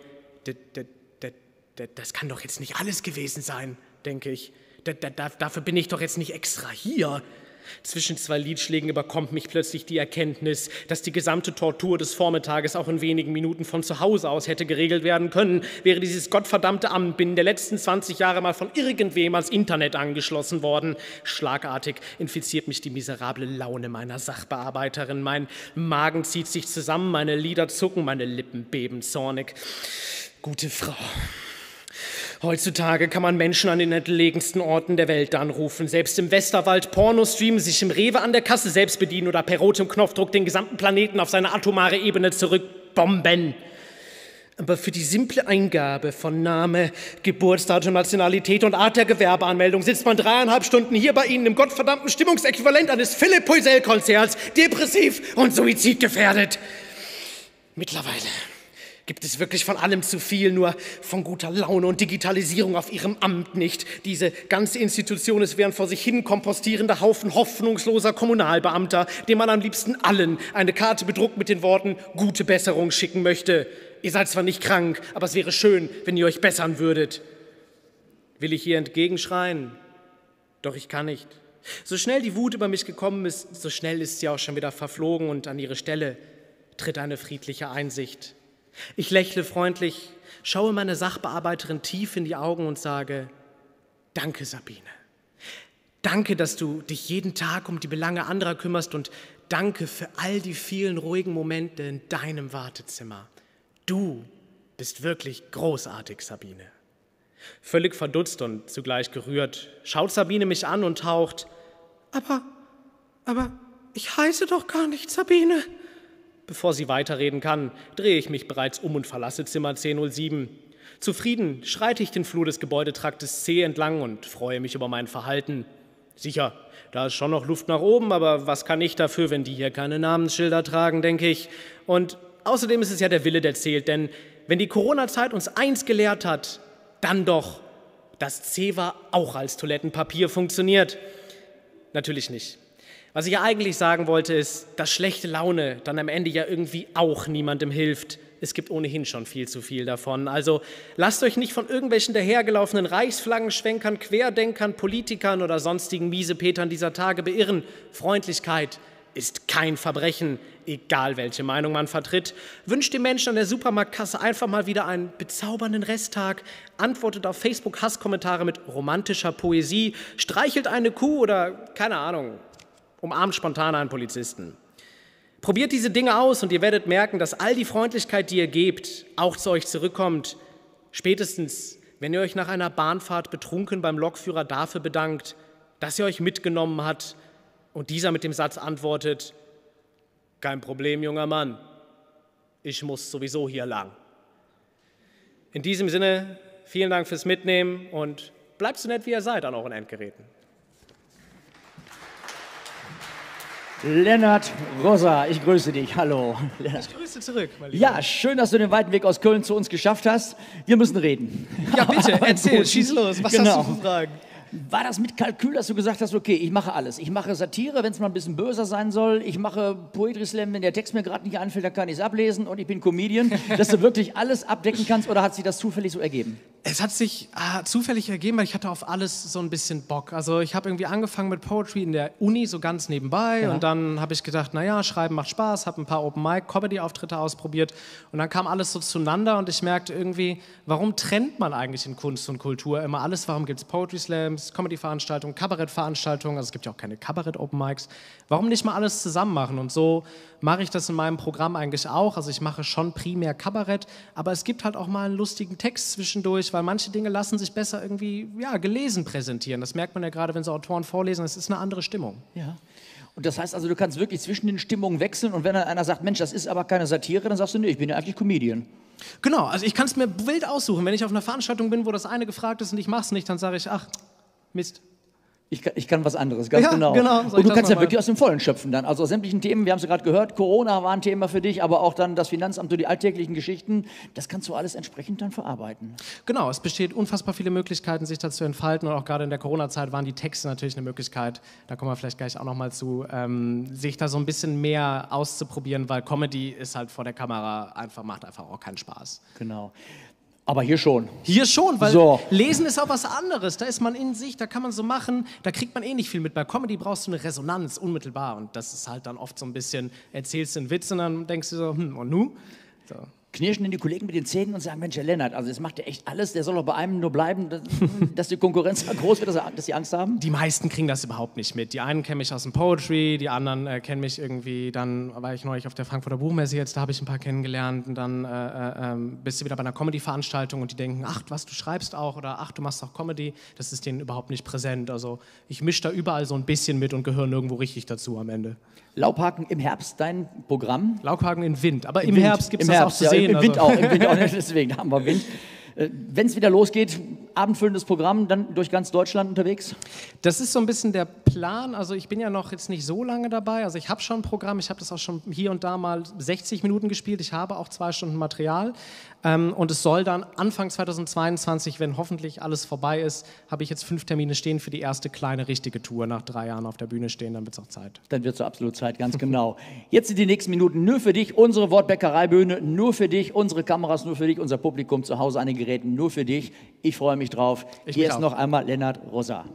Das kann doch jetzt nicht alles gewesen sein, denke ich. Dafür bin ich doch jetzt nicht extra hier. Zwischen 2 Liedschlägen überkommt mich plötzlich die Erkenntnis, dass die gesamte Tortur des Vormittages auch in wenigen Minuten von zu Hause aus hätte geregelt werden können, wäre dieses gottverdammte Amt binnen der letzten 20 Jahre mal von irgendwem ans Internet angeschlossen worden. Schlagartig infiziert mich die miserable Laune meiner Sachbearbeiterin. Mein Magen zieht sich zusammen, meine Lider zucken, meine Lippen beben zornig. Gute Frau. Heutzutage kann man Menschen an den entlegensten Orten der Welt anrufen, selbst im Westerwald Porno streamen, sich im Rewe an der Kasse selbst bedienen oder per rotem Knopfdruck den gesamten Planeten auf seine atomare Ebene zurückbomben. Aber für die simple Eingabe von Name, Geburtsdatum, Nationalität und Art der Gewerbeanmeldung sitzt man 3,5 Stunden hier bei Ihnen im gottverdammten Stimmungsäquivalent eines Philipp Poisel-Konzerts, depressiv und suizidgefährdet. Mittlerweile gibt es wirklich von allem zu viel, nur von guter Laune und Digitalisierung auf Ihrem Amt nicht. Diese ganze Institution ist wie ein vor sich hin kompostierender Haufen hoffnungsloser Kommunalbeamter, dem man am liebsten allen eine Karte bedruckt mit den Worten »Gute Besserung« schicken möchte. Ihr seid zwar nicht krank, aber es wäre schön, wenn ihr euch bessern würdet. Will ich ihr entgegenschreien? Doch ich kann nicht. So schnell die Wut über mich gekommen ist, so schnell ist sie auch schon wieder verflogen und an ihre Stelle tritt eine friedliche Einsicht. Ich lächle freundlich, schaue meine Sachbearbeiterin tief in die Augen und sage: Danke, Sabine. Danke, dass du dich jeden Tag um die Belange anderer kümmerst und danke für all die vielen ruhigen Momente in deinem Wartezimmer. Du bist wirklich großartig, Sabine. Völlig verdutzt und zugleich gerührt schaut Sabine mich an und haucht: Aber ich heiße doch gar nicht Sabine. Bevor sie weiterreden kann, drehe ich mich bereits um und verlasse Zimmer 1007. Zufrieden schreite ich den Flur des Gebäudetraktes C entlang und freue mich über mein Verhalten. Sicher, da ist schon noch Luft nach oben, aber was kann ich dafür, wenn die hier keine Namensschilder tragen, denke ich. Und außerdem ist es ja der Wille, der zählt, denn wenn die Corona-Zeit uns eins gelehrt hat, dann doch, dass Zewa auch als Toilettenpapier funktioniert. Natürlich nicht. Was ich ja eigentlich sagen wollte, ist, dass schlechte Laune dann am Ende ja irgendwie auch niemandem hilft. Es gibt ohnehin schon viel zu viel davon. Also lasst euch nicht von irgendwelchen dahergelaufenen Reichsflaggenschwenkern, Querdenkern, Politikern oder sonstigen Miesepetern dieser Tage beirren. Freundlichkeit ist kein Verbrechen, egal welche Meinung man vertritt. Wünscht den Menschen an der Supermarktkasse einfach mal wieder einen bezaubernden Resttag, antwortet auf Facebook Hasskommentare mit romantischer Poesie, streichelt eine Kuh oder, keine Ahnung, umarmt spontan einen Polizisten. Probiert diese Dinge aus und ihr werdet merken, dass all die Freundlichkeit, die ihr gebt, auch zu euch zurückkommt. Spätestens, wenn ihr euch nach einer Bahnfahrt betrunken beim Lokführer dafür bedankt, dass er euch mitgenommen hat und dieser mit dem Satz antwortet: Kein Problem, junger Mann, ich muss sowieso hier lang. In diesem Sinne, vielen Dank fürs Mitnehmen und bleibt so nett, wie ihr seid an euren Endgeräten. Lennart Rosa, ich grüße dich. Hallo. Lennart. Ich grüße zurück, mein Lieber. Ja, schön, dass du den weiten Weg aus Köln zu uns geschafft hast. Wir müssen reden. Ja, bitte, erzähl, schieß los. Was hast du für Fragen? War das mit Kalkül, dass du gesagt hast, okay, ich mache alles. Ich mache Satire, wenn es mal ein bisschen böser sein soll. Ich mache Poetry Slam, wenn der Text mir gerade nicht einfällt, dann kann ich es ablesen. Und ich bin Comedian. Dass du wirklich alles abdecken kannst, oder hat sich das zufällig so ergeben? Es hat sich zufällig ergeben, weil ich hatte auf alles so ein bisschen Bock. Also ich habe irgendwie angefangen mit Poetry in der Uni, so ganz nebenbei. Ja. Und dann habe ich gedacht, naja, Schreiben macht Spaß, habe ein paar Open-Mic-Comedy-Auftritte ausprobiert. Und dann kam alles so zueinander und ich merkte irgendwie, warum trennt man eigentlich in Kunst und Kultur immer alles? Warum gibt es Poetry Slams, Comedy-Veranstaltungen, Kabarett-Veranstaltungen? Also es gibt ja auch keine Kabarett-Open-Mics. Warum nicht mal alles zusammen machen? Und so mache ich das in meinem Programm eigentlich auch. Also ich mache schon primär Kabarett, aber es gibt halt auch mal einen lustigen Text zwischendurch, weil manche Dinge lassen sich besser irgendwie gelesen präsentieren. Das merkt man ja gerade, wenn so Autoren vorlesen, es ist eine andere Stimmung. Ja. Und das heißt also, du kannst wirklich zwischen den Stimmungen wechseln und wenn dann einer sagt, Mensch, das ist aber keine Satire, dann sagst du, nee, ich bin ja eigentlich Comedian. Genau, also ich kann es mir wild aussuchen. Wenn ich auf einer Veranstaltung bin, wo das eine gefragt ist und ich mache es nicht, dann sage ich, ach, Mist. Ich kann was anderes, ganz genau. Und du kannst ja wirklich aus dem Vollen schöpfen dann. Also aus sämtlichen Themen, wir haben es ja gerade gehört, Corona war ein Thema für dich, aber auch dann das Finanzamt und die alltäglichen Geschichten, das kannst du alles entsprechend dann verarbeiten. Genau, es besteht unfassbar viele Möglichkeiten, sich dazu entfalten und auch gerade in der Corona-Zeit waren die Texte natürlich eine Möglichkeit, da kommen wir vielleicht gleich auch nochmal zu, sich da so ein bisschen mehr auszuprobieren, weil Comedy ist halt vor der Kamera macht einfach auch keinen Spaß. Genau. Aber hier schon. Hier schon, weil Lesen ist auch was anderes. Da ist man in sich, da kann man so machen, da kriegt man eh nicht viel mit. Bei Comedy brauchst du eine Resonanz, unmittelbar. Und das ist halt dann oft so ein bisschen, erzählst du einen Witz und dann denkst du so, und nu? So. Knirschen denn die Kollegen mit den Zähnen und sagen, Mensch, Herr Lennart, also das macht ja echt alles, der soll doch bei einem nur bleiben, dass die Konkurrenz groß wird, dass sie Angst haben? Die meisten kriegen das überhaupt nicht mit. Die einen kennen mich aus dem Poetry, die anderen kennen mich irgendwie, dann war ich neulich auf der Frankfurter Buchmesse jetzt, da habe ich ein paar kennengelernt und dann bist du wieder bei einer Comedy-Veranstaltung und die denken, ach, was, du schreibst auch oder ach, du machst auch Comedy, das ist denen überhaupt nicht präsent. Also ich mische da überall so ein bisschen mit und gehöre nirgendwo richtig dazu am Ende. Laubhaken im Herbst, dein Programm? Laubhaken in Wind, aber im Herbst gibt es das auch zu sehen. Im Wind auch, deswegen haben wir Wind. Wenn es wieder losgeht, abendfüllendes Programm, dann durch ganz Deutschland unterwegs? Das ist so ein bisschen der Plan. Also ich bin ja noch jetzt nicht so lange dabei. Also ich habe schon ein Programm, ich habe das auch schon hier und da mal 60 Minuten gespielt. Ich habe auch 2 Stunden Material. Und es soll dann Anfang 2022, wenn hoffentlich alles vorbei ist, habe ich jetzt 5 Termine stehen für die erste kleine richtige Tour. Nach 3 Jahren auf der Bühne stehen, dann wird es auch Zeit. Dann wird es absolut Zeit, ganz genau. Jetzt sind die nächsten Minuten nur für dich, unsere Wortbäckereibühne, nur für dich, unsere Kameras nur für dich, unser Publikum zu Hause an den Geräten nur für dich. Ich freue mich drauf. Hier ist noch einmal Lennart Rosa.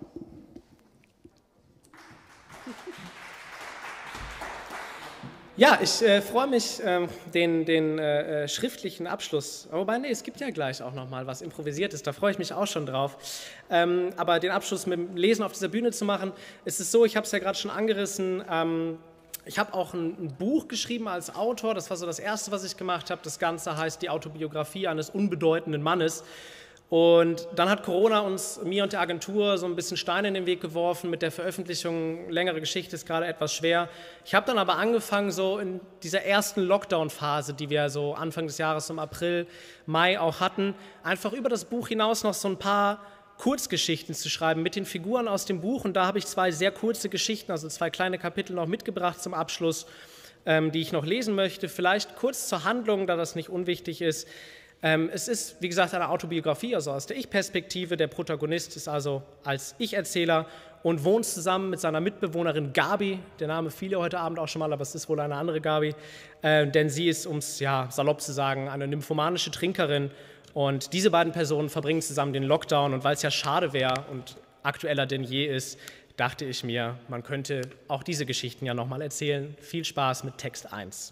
Ja, ich freue mich, den schriftlichen Abschluss, wobei, nee, es gibt ja gleich auch noch mal was Improvisiertes, da freue ich mich auch schon drauf. Aber den Abschluss mit dem Lesen auf dieser Bühne zu machen, ist es so, ich habe es ja gerade schon angerissen, ich habe auch ein Buch geschrieben als Autor, das war so das Erste, was ich gemacht habe. Das Ganze heißt Die Autobiografie eines unbedeutenden Mannes. Und dann hat Corona mir und der Agentur so ein bisschen Steine in den Weg geworfen mit der Veröffentlichung. Längere Geschichte ist gerade etwas schwer. Ich habe dann aber angefangen, so in dieser ersten Lockdown-Phase, die wir so Anfang des Jahres im April, Mai auch hatten, einfach über das Buch hinaus noch so ein paar Kurzgeschichten zu schreiben mit den Figuren aus dem Buch. Und da habe ich 2 sehr kurze Geschichten, also 2 kleine Kapitel noch mitgebracht zum Abschluss, die ich noch lesen möchte. Vielleicht kurz zur Handlung, da das nicht unwichtig ist. Es ist, wie gesagt, eine Autobiografie, also aus der Ich-Perspektive. Der Protagonist ist also als Ich-Erzähler und wohnt zusammen mit seiner Mitbewohnerin Gabi. Der Name fiel ja heute Abend auch schon mal, aber es ist wohl eine andere Gabi. Denn sie ist, um es salopp zu sagen, eine nymphomanische Trinkerin. Und diese beiden Personen verbringen zusammen den Lockdown. Und weil es ja schade wäre und aktueller denn je ist, dachte ich mir, man könnte auch diese Geschichten ja nochmal erzählen. Viel Spaß mit Text 1.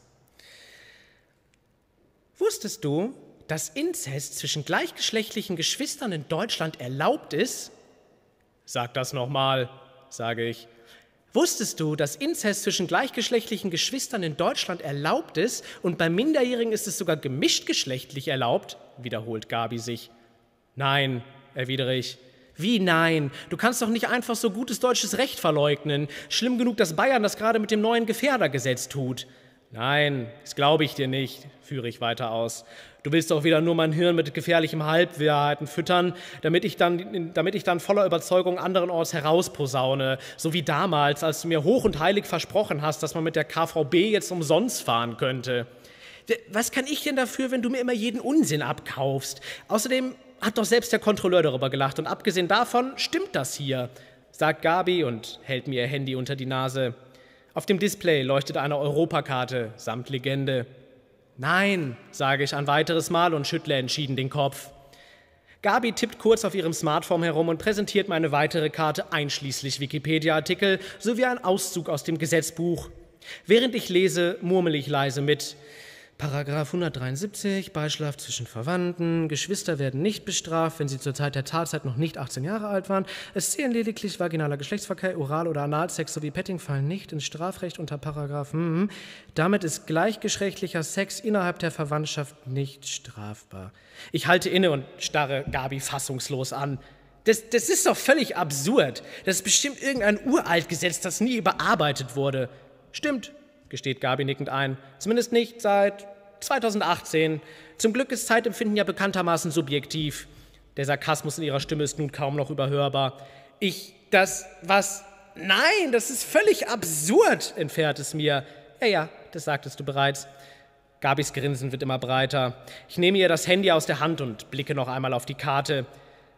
Wusstest du, dass Inzest zwischen gleichgeschlechtlichen Geschwistern in Deutschland erlaubt ist? Sag das nochmal, sage ich. Wusstest du, dass Inzest zwischen gleichgeschlechtlichen Geschwistern in Deutschland erlaubt ist und bei Minderjährigen ist es sogar gemischtgeschlechtlich erlaubt? Wiederholt Gabi sich. Nein, erwidere ich. Wie nein? Du kannst doch nicht einfach so gutes deutsches Recht verleugnen. Schlimm genug, dass Bayern das gerade mit dem neuen Gefährdergesetz tut. Nein, das glaube ich dir nicht, führe ich weiter aus. Du willst doch wieder nur mein Hirn mit gefährlichen Halbwahrheiten füttern, damit ich dann voller Überzeugung anderenorts herausposaune. So wie damals, als du mir hoch und heilig versprochen hast, dass man mit der KVB jetzt umsonst fahren könnte. Was kann ich denn dafür, wenn du mir immer jeden Unsinn abkaufst? Außerdem hat doch selbst der Kontrolleur darüber gelacht. Und abgesehen davon stimmt das hier, sagt Gabi und hält mir ihr Handy unter die Nase. Auf dem Display leuchtet eine Europakarte samt Legende. Nein, sage ich ein weiteres Mal und schüttle entschieden den Kopf. Gabi tippt kurz auf ihrem Smartphone herum und präsentiert mir eine weitere Karte einschließlich Wikipedia-Artikel sowie ein Auszug aus dem Gesetzbuch. Während ich lese, murmle ich leise mit. Paragraph 173, Beischlaf zwischen Verwandten. Geschwister werden nicht bestraft, wenn sie zur Zeit der Tatzeit noch nicht 18 Jahre alt waren. Es zählen lediglich vaginaler Geschlechtsverkehr, Oral- oder Analsex sowie Petting fallen nicht ins Strafrecht unter Paragraph. Damit ist gleichgeschlechtlicher Sex innerhalb der Verwandtschaft nicht strafbar. Ich halte inne und starre Gabi fassungslos an. Das ist doch völlig absurd. Das ist bestimmt irgendein Uraltgesetz, das nie überarbeitet wurde. Stimmt, gesteht Gabi nickend ein. Zumindest nicht seit 2018. Zum Glück ist Zeitempfinden ja bekanntermaßen subjektiv. Der Sarkasmus in ihrer Stimme ist nun kaum noch überhörbar. Nein, das ist völlig absurd, entfährt es mir. Ja, das sagtest du bereits. Gabis Grinsen wird immer breiter. Ich nehme ihr das Handy aus der Hand und blicke noch einmal auf die Karte.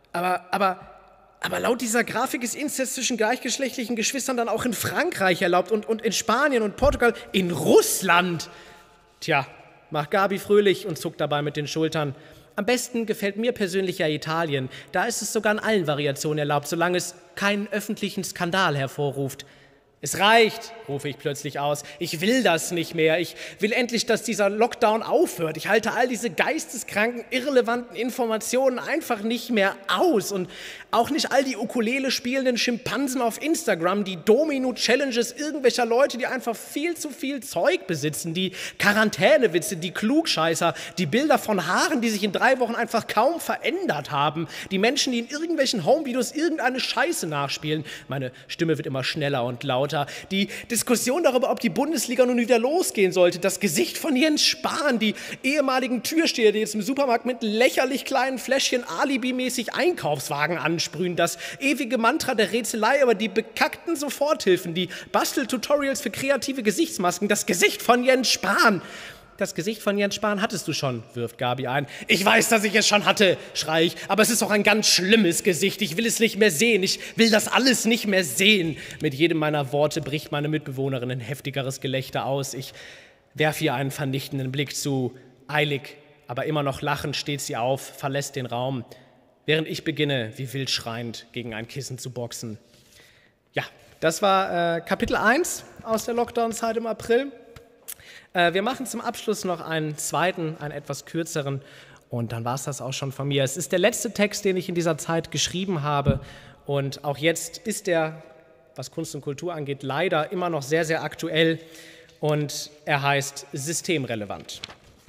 Aber laut dieser Grafik ist Inzest zwischen gleichgeschlechtlichen Geschwistern dann auch in Frankreich erlaubt und in Spanien und Portugal, in Russland. Tja, macht Gabi fröhlich und zuckt dabei mit den Schultern. Am besten gefällt mir persönlich ja Italien. Da ist es sogar in allen Variationen erlaubt, solange es keinen öffentlichen Skandal hervorruft. Es reicht, rufe ich plötzlich aus. Ich will das nicht mehr. Ich will endlich, dass dieser Lockdown aufhört. Ich halte all diese geisteskranken, irrelevanten Informationen einfach nicht mehr aus. Und auch nicht all die Ukulele spielenden Schimpansen auf Instagram, die Domino-Challenges irgendwelcher Leute, die einfach viel zu viel Zeug besitzen, die Quarantänewitze, die Klugscheißer, die Bilder von Haaren, die sich in 3 Wochen einfach kaum verändert haben, die Menschen, die in irgendwelchen Homevideos irgendeine Scheiße nachspielen. Meine Stimme wird immer schneller und lauter. Die Diskussion darüber, ob die Bundesliga nun wieder losgehen sollte, das Gesicht von Jens Spahn, die ehemaligen Türsteher, die jetzt im Supermarkt mit lächerlich kleinen Fläschchen alibimäßig Einkaufswagen ansprühen, das ewige Mantra der Rätselei über die bekackten Soforthilfen, die Basteltutorials für kreative Gesichtsmasken, das Gesicht von Jens Spahn. Das Gesicht von Jens Spahn hattest du schon, wirft Gabi ein. Ich weiß, dass ich es schon hatte, schrei ich, aber es ist auch ein ganz schlimmes Gesicht. Ich will es nicht mehr sehen, ich will das alles nicht mehr sehen. Mit jedem meiner Worte bricht meine Mitbewohnerin ein heftigeres Gelächter aus. Ich werfe ihr einen vernichtenden Blick zu. Eilig, aber immer noch lachend steht sie auf, verlässt den Raum, während ich beginne, wie wild schreiend, gegen ein Kissen zu boxen. Ja, das war Kapitel 1 aus der Lockdown-Zeit im April. Wir machen zum Abschluss noch einen zweiten, einen etwas kürzeren und dann war es das auch schon von mir. Es ist der letzte Text, den ich in dieser Zeit geschrieben habe und auch jetzt ist der, was Kunst und Kultur angeht, leider immer noch sehr, sehr aktuell und er heißt Systemrelevant.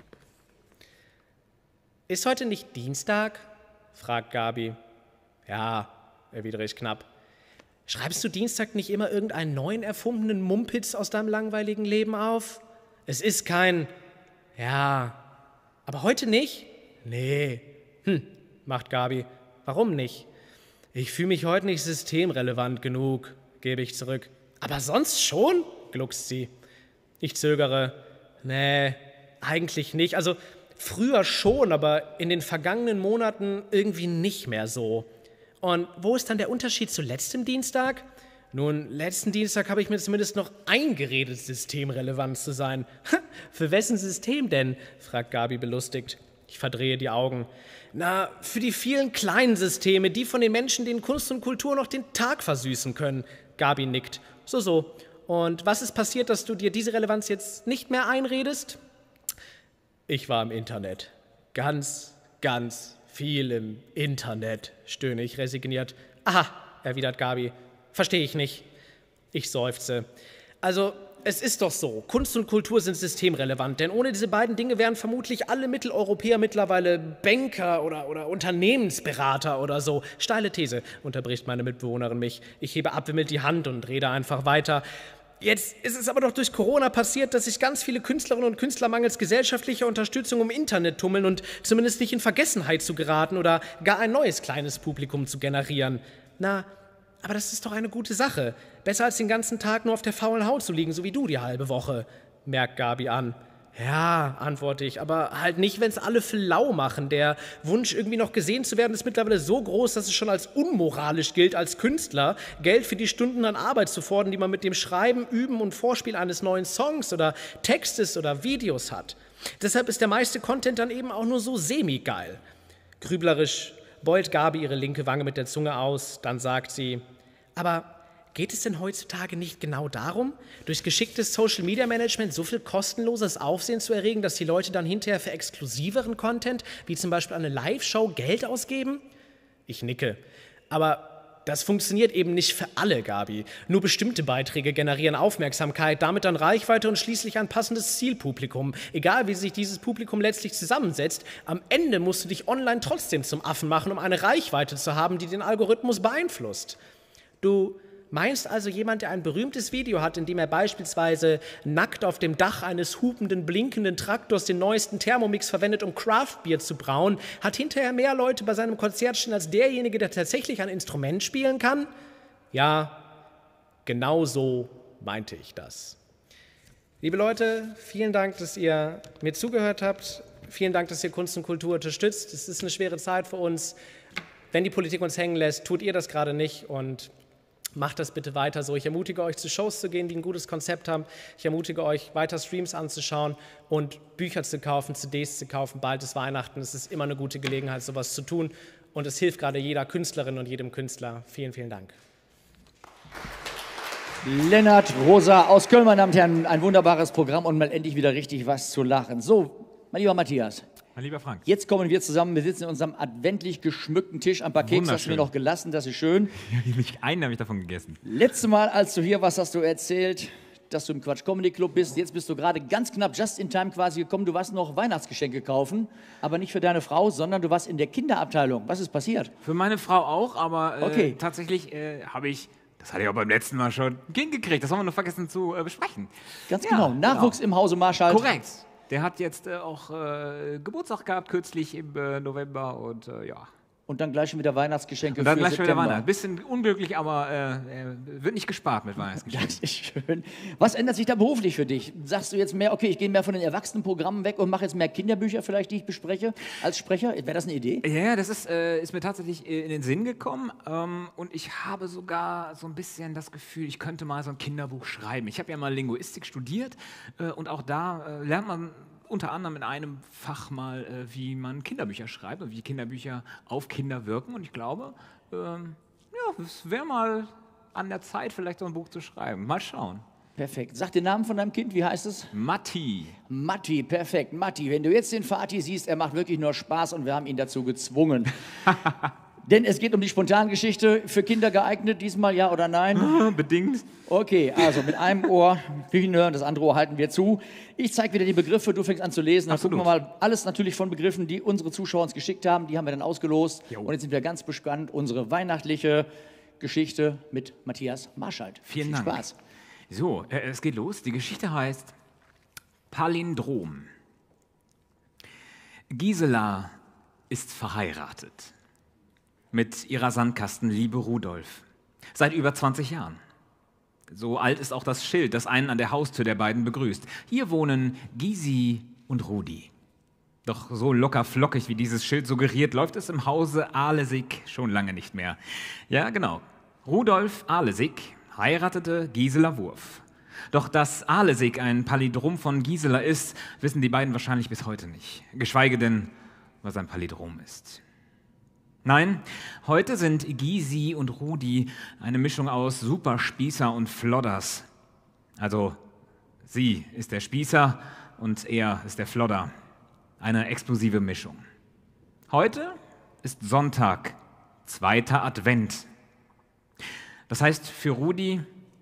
Ist heute nicht Dienstag? Fragt Gabi. Ja, erwidere ich knapp. Schreibst du Dienstag nicht immer irgendeinen neuen erfundenen Mumpitz aus deinem langweiligen Leben auf? Es ist kein, ja, aber heute nicht? Nee. Macht Gabi. Warum nicht? Ich fühle mich heute nicht systemrelevant genug, gebe ich zurück. Aber sonst schon? Gluckst sie. Ich zögere. Nee, eigentlich nicht. Also früher schon, aber in den vergangenen Monaten irgendwie nicht mehr so. Und wo ist dann der Unterschied zu letztem Dienstag? Nun, letzten Dienstag habe ich mir zumindest noch eingeredet, systemrelevant zu sein. Für wessen System denn? Fragt Gabi belustigt. Ich verdrehe die Augen. Na, für die vielen kleinen Systeme, die von den Menschen, denen Kunst und Kultur noch den Tag versüßen können. Gabi nickt. So. Und was ist passiert, dass du dir diese Relevanz jetzt nicht mehr einredest? Ich war im Internet. Ganz viel im Internet, stöhne ich resigniert. Aha, erwidert Gabi. Verstehe ich nicht. Ich seufze. Also, es ist doch so, Kunst und Kultur sind systemrelevant, denn ohne diese beiden Dinge wären vermutlich alle Mitteleuropäer mittlerweile Banker oder Unternehmensberater oder so. Steile These, unterbricht meine Mitbewohnerin mich. Ich hebe abwimmelt die Hand und rede einfach weiter. Jetzt ist es aber doch durch Corona passiert, dass sich ganz viele Künstlerinnen und Künstler mangels gesellschaftlicher Unterstützung im Internet tummeln und zumindest nicht in Vergessenheit zu geraten oder gar ein neues kleines Publikum zu generieren. Na, aber das ist doch eine gute Sache. Besser als den ganzen Tag nur auf der faulen Haut zu liegen, so wie du die halbe Woche, merkt Gabi an. Ja, antworte ich, aber halt nicht, wenn es alle für lau machen. Der Wunsch, irgendwie noch gesehen zu werden, ist mittlerweile so groß, dass es schon als unmoralisch gilt, als Künstler Geld für die Stunden an Arbeit zu fordern, die man mit dem Schreiben, Üben und Vorspiel eines neuen Songs oder Textes oder Videos hat. Deshalb ist der meiste Content dann eben auch nur so semi-geil. Grüblerisch beult Gabi ihre linke Wange mit der Zunge aus, dann sagt sie, aber geht es denn heutzutage nicht genau darum, durch geschicktes Social-Media-Management so viel kostenloses Aufsehen zu erregen, dass die Leute dann hinterher für exklusiveren Content, wie zum Beispiel eine Live-Show, Geld ausgeben? Ich nicke. Aber das funktioniert eben nicht für alle, Gabi. Nur bestimmte Beiträge generieren Aufmerksamkeit, damit dann Reichweite und schließlich ein passendes Zielpublikum. Egal, wie sich dieses Publikum letztlich zusammensetzt, am Ende musst du dich online trotzdem zum Affen machen, um eine Reichweite zu haben, die den Algorithmus beeinflusst. Du meinst also jemand, der ein berühmtes Video hat, in dem er beispielsweise nackt auf dem Dach eines hupenden, blinkenden Traktors den neuesten Thermomix verwendet, um Craftbier zu brauen, hat hinterher mehr Leute bei seinem Konzert stehen als derjenige, der tatsächlich ein Instrument spielen kann? Ja, genau so meinte ich das. Liebe Leute, vielen Dank, dass ihr mir zugehört habt. Vielen Dank, dass ihr Kunst und Kultur unterstützt. Es ist eine schwere Zeit für uns. Wenn die Politik uns hängen lässt, tut ihr das gerade nicht und macht das bitte weiter so. Ich ermutige euch, zu Shows zu gehen, die ein gutes Konzept haben. Ich ermutige euch, weiter Streams anzuschauen und Bücher zu kaufen, CDs zu kaufen. Bald ist Weihnachten. Es ist immer eine gute Gelegenheit, sowas zu tun. Und es hilft gerade jeder Künstlerin und jedem Künstler. Vielen, vielen Dank. Lennart Rosa aus Köln, meine Damen und Herren. Ein wunderbares Programm und mal endlich wieder richtig was zu lachen. So, mein lieber Matthias. Mein lieber Frank. Jetzt kommen wir zusammen, wir sitzen in unserem adventlich geschmückten Tisch. Ein paar Kekse hast du mir noch gelassen, das ist schön. Einen habe ich davon gegessen. Letztes Mal, als du hier warst, hast du erzählt, dass du im Quatsch Comedy Club bist. Jetzt bist du gerade ganz knapp just in time quasi gekommen. Du warst noch Weihnachtsgeschenke kaufen, aber nicht für deine Frau, sondern du warst in der Kinderabteilung. Was ist passiert? Für meine Frau auch, aber okay. Tatsächlich habe ich, das hatte ich auch beim letzten Mal schon, ein Kind gekriegt. Das haben wir noch vergessen zu besprechen. Ganz genau. Nachwuchs im Hause Marschall. Korrekt. Der hat jetzt auch Geburtstag gehabt, kürzlich im November und ja. Und dann gleich schon wieder Weihnachtsgeschenke und dann für gleich September. Wieder Weihnachten. Bisschen unglücklich, aber wird nicht gespart mit Weihnachtsgeschenken. Das ist schön. Was ändert sich da beruflich für dich? Sagst du jetzt mehr, okay, ich gehe mehr von den Erwachsenenprogrammen weg und mache jetzt mehr Kinderbücher vielleicht, die ich bespreche als Sprecher? Wäre das eine Idee? Ja, das ist mir tatsächlich in den Sinn gekommen und ich habe sogar so ein bisschen das Gefühl, ich könnte mal so ein Kinderbuch schreiben. Ich habe ja mal Linguistik studiert und auch da lernt man unter anderem in einem Fach mal, wie man Kinderbücher schreibt und wie Kinderbücher auf Kinder wirken. Und ich glaube, ja, es wäre mal an der Zeit, vielleicht so ein Buch zu schreiben. Mal schauen. Perfekt. Sag den Namen von deinem Kind, wie heißt es? Matti. Matti, perfekt. Matti, wenn du jetzt den Vati siehst, er macht wirklich nur Spaß und wir haben ihn dazu gezwungen. Denn es geht um die Spontangeschichte, für Kinder geeignet, diesmal ja oder nein? Bedingt. Okay, also mit einem Ohr hinhören, das andere Ohr halten wir zu. Ich zeige wieder die Begriffe, du fängst an zu lesen. Dann gucken wir mal, alles natürlich von Begriffen, die unsere Zuschauer uns geschickt haben, die haben wir dann ausgelost. Jo. Und jetzt sind wir ganz gespannt, unsere weihnachtliche Geschichte mit Matthias Marschall. Vielen Dank. Spaß. So, es geht los. Die Geschichte heißt Palindrom. Gisela ist verheiratet. Mit ihrer Sandkastenliebe Rudolf. Seit über 20 Jahren. So alt ist auch das Schild, das einen an der Haustür der beiden begrüßt. Hier wohnen Gysi und Rudi. Doch so locker flockig, wie dieses Schild suggeriert, läuft es im Hause Alesig schon lange nicht mehr. Ja, genau. Rudolf Alesig heiratete Gisela Wurf. Doch dass Alesig ein Palindrom von Gisela ist, wissen die beiden wahrscheinlich bis heute nicht. Geschweige denn, was ein Palindrom ist. Nein, heute sind Gysi und Rudi eine Mischung aus Superspießer und Flodders. Also, sie ist der Spießer und er ist der Flodder. Eine explosive Mischung. Heute ist Sonntag, 2. Advent. Das heißt für Rudi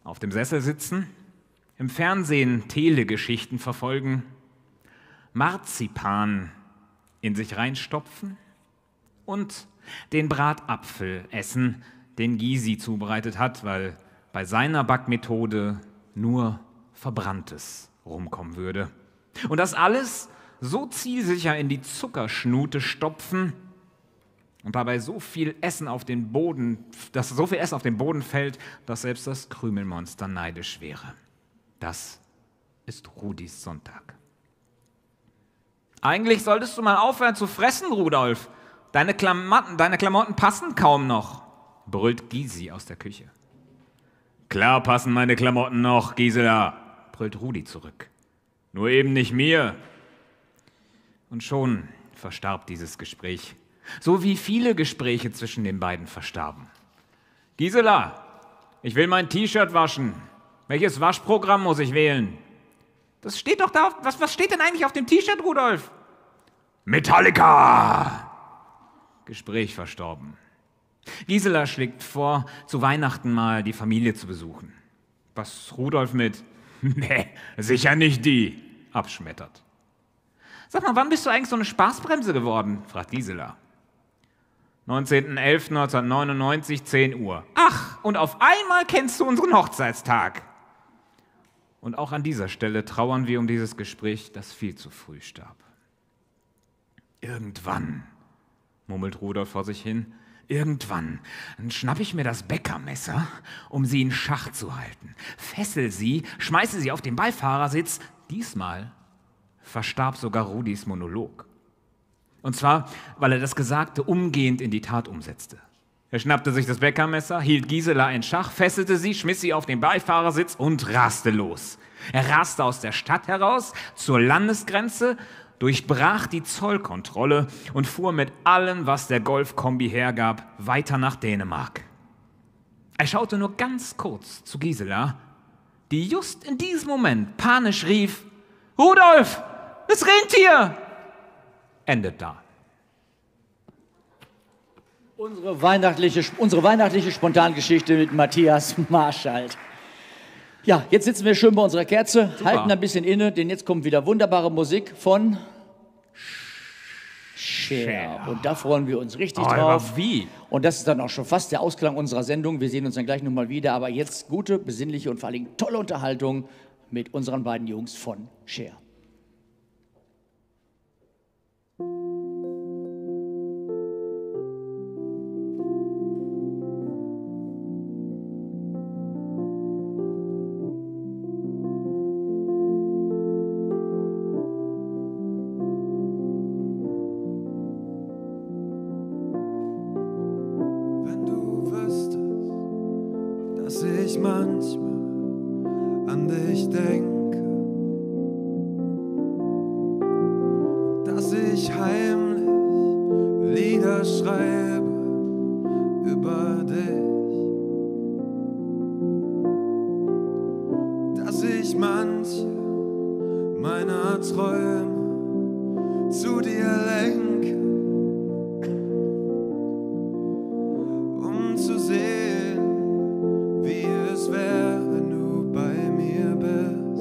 auf dem Sessel sitzen, im Fernsehen Telegeschichten verfolgen, Marzipan in sich reinstopfen und den Bratapfel essen, den Gysi zubereitet hat, weil bei seiner Backmethode nur Verbranntes rumkommen würde. Und das alles so zielsicher in die Zuckerschnute stopfen und dabei so viel Essen auf den Boden, dass so viel Essen auf den Boden fällt, dass selbst das Krümelmonster neidisch wäre. Das ist Rudis Sonntag. Eigentlich solltest du mal aufhören zu fressen, Rudolf. Deine Klamotten passen kaum noch, brüllt Gysi aus der Küche. Klar passen meine Klamotten noch, Gisela, brüllt Rudi zurück. Nur eben nicht mir. Und schon verstarb dieses Gespräch, so wie viele Gespräche zwischen den beiden verstarben. Gisela, ich will mein T-Shirt waschen. Welches Waschprogramm muss ich wählen? Das steht doch da. Was steht denn eigentlich auf dem T-Shirt, Rudolf? Metallica! Gespräch verstorben. Gisela schlägt vor, zu Weihnachten mal die Familie zu besuchen. Was Rudolf mit nee, sicher nicht die abschmettert. Sag mal, wann bist du eigentlich so eine Spaßbremse geworden? Fragt Gisela. 19.11.1999, 10 Uhr. Ach, und auf einmal kennst du unseren Hochzeitstag. Und auch an dieser Stelle trauern wir um dieses Gespräch, das viel zu früh starb. Irgendwann, murmelt Rudolf vor sich hin, irgendwann, dann schnapp ich mir das Bäckermesser, um sie in Schach zu halten, fessel sie, schmeiße sie auf den Beifahrersitz. Diesmal verstarb sogar Rudis Monolog. Und zwar, weil er das Gesagte umgehend in die Tat umsetzte. Er schnappte sich das Bäckermesser, hielt Gisela in Schach, fesselte sie, schmiss sie auf den Beifahrersitz und raste los. Er raste aus der Stadt heraus zur Landesgrenze, durchbrach die Zollkontrolle und fuhr mit allem, was der Golfkombi hergab, weiter nach Dänemark. Er schaute nur ganz kurz zu Gisela, die just in diesem Moment panisch rief: Rudolf, das Rentier! Endet da. Unsere weihnachtliche Spontangeschichte mit Matthias Marschalt. Ja, jetzt sitzen wir schön bei unserer Kerze, Super. halten ein bisschen inne, denn jetzt kommt wieder wunderbare Musik von Cher. Und da freuen wir uns richtig drauf. Aber wie? Und das ist dann auch schon fast der Ausklang unserer Sendung. Wir sehen uns dann gleich nochmal wieder. Aber jetzt gute, besinnliche und vor allem tolle Unterhaltung mit unseren beiden Jungs von Cher. Manchmal an dich denke, dass ich heimlich Lieder schreibe über dich, dass ich manche meiner Träume zu dir lenke, um zu sehen, wie es wäre, wenn du bei mir bist.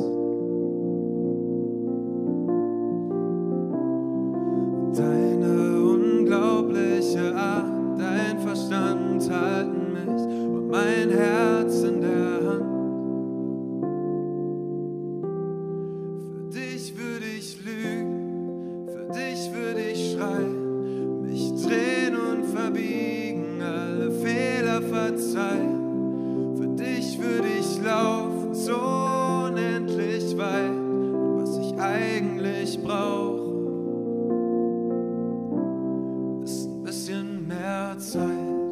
Deine unglaubliche Art, dein Verstand halten mich und mein Herz in der Hand. Für dich würde ich lügen, für dich würde ich schreien, mich drehen und verbiegen, alle Fehler verzeihen. Dich würde ich laufen, so unendlich weit. Und was ich eigentlich brauche, ist ein bisschen mehr Zeit.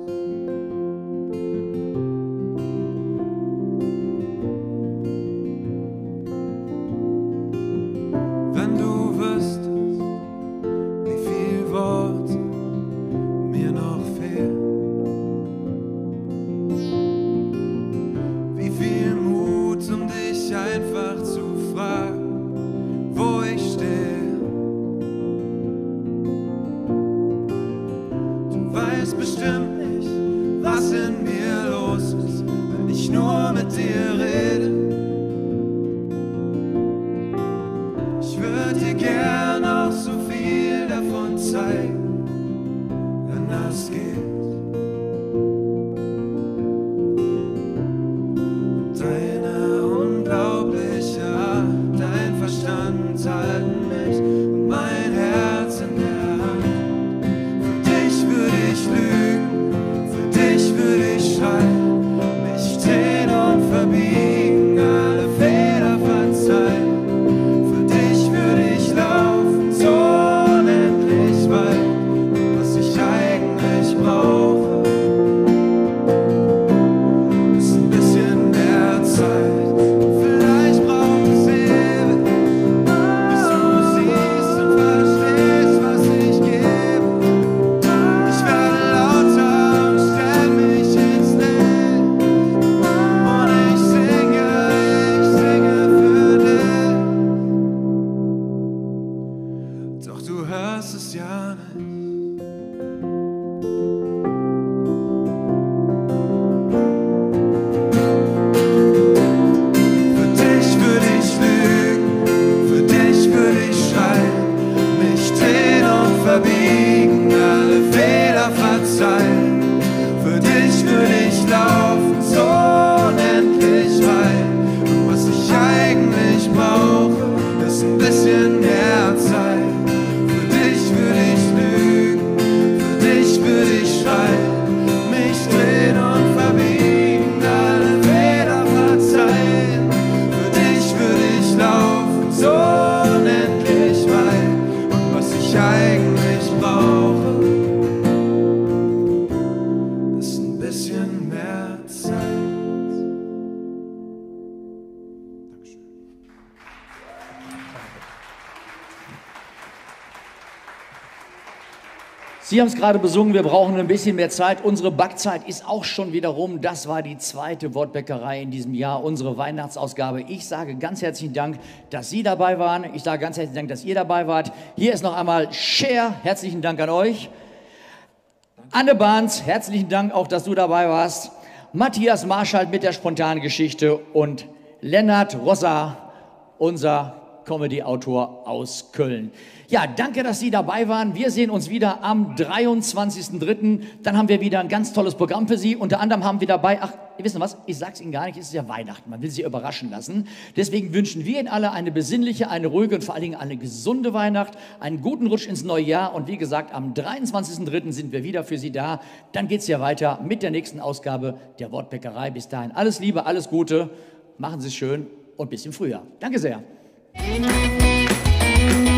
Wenn du wüsstest, wie viel Worte mir noch fehlen, um dich einfach zu fragen, wo ich stehe. Du weißt bestimmt nicht, was in mir los ist, wenn ich nur mit mit dir reden. Ich würde dir gern auch so viel davon zeigen, wenn das geht. Deine unglaubliche Art, dein Verstand halten mich und mein Herz in der Hand. Für dich würde ich lügen, für dich würde ich schreien, mich drehen und verbiegen, alle Fehler verzeihen. Für dich würde ich laufen, so unendlich weit, was ich eigentlich brauche. Sie haben es gerade besungen, wir brauchen ein bisschen mehr Zeit. Unsere Backzeit ist auch schon wieder rum. Das war die zweite Wortbäckerei in diesem Jahr, unsere Weihnachtsausgabe. Ich sage ganz herzlichen Dank, dass Sie dabei waren. Ich sage ganz herzlichen Dank, dass ihr dabei wart. Hier ist noch einmal Cher. Herzlichen Dank an euch. Anne Barnes, herzlichen Dank auch, dass du dabei warst. Matthias Marschall mit der spontanen Geschichte und Lennart Rossa, unser Comedy-Autor aus Köln. Ja, danke, dass Sie dabei waren. Wir sehen uns wieder am 23.03. Dann haben wir wieder ein ganz tolles Programm für Sie. Unter anderem haben wir dabei, ach, ihr wisst was, ich sag's Ihnen gar nicht, es ist ja Weihnachten, man will Sie überraschen lassen. Deswegen wünschen wir Ihnen alle eine besinnliche, eine ruhige und vor allen Dingen eine gesunde Weihnacht, einen guten Rutsch ins neue Jahr. Und wie gesagt, am 23.03. sind wir wieder für Sie da. Dann geht's ja weiter mit der nächsten Ausgabe der Wortbäckerei. Bis dahin alles Liebe, alles Gute, machen Sie es schön und bis im Frühjahr. Danke sehr.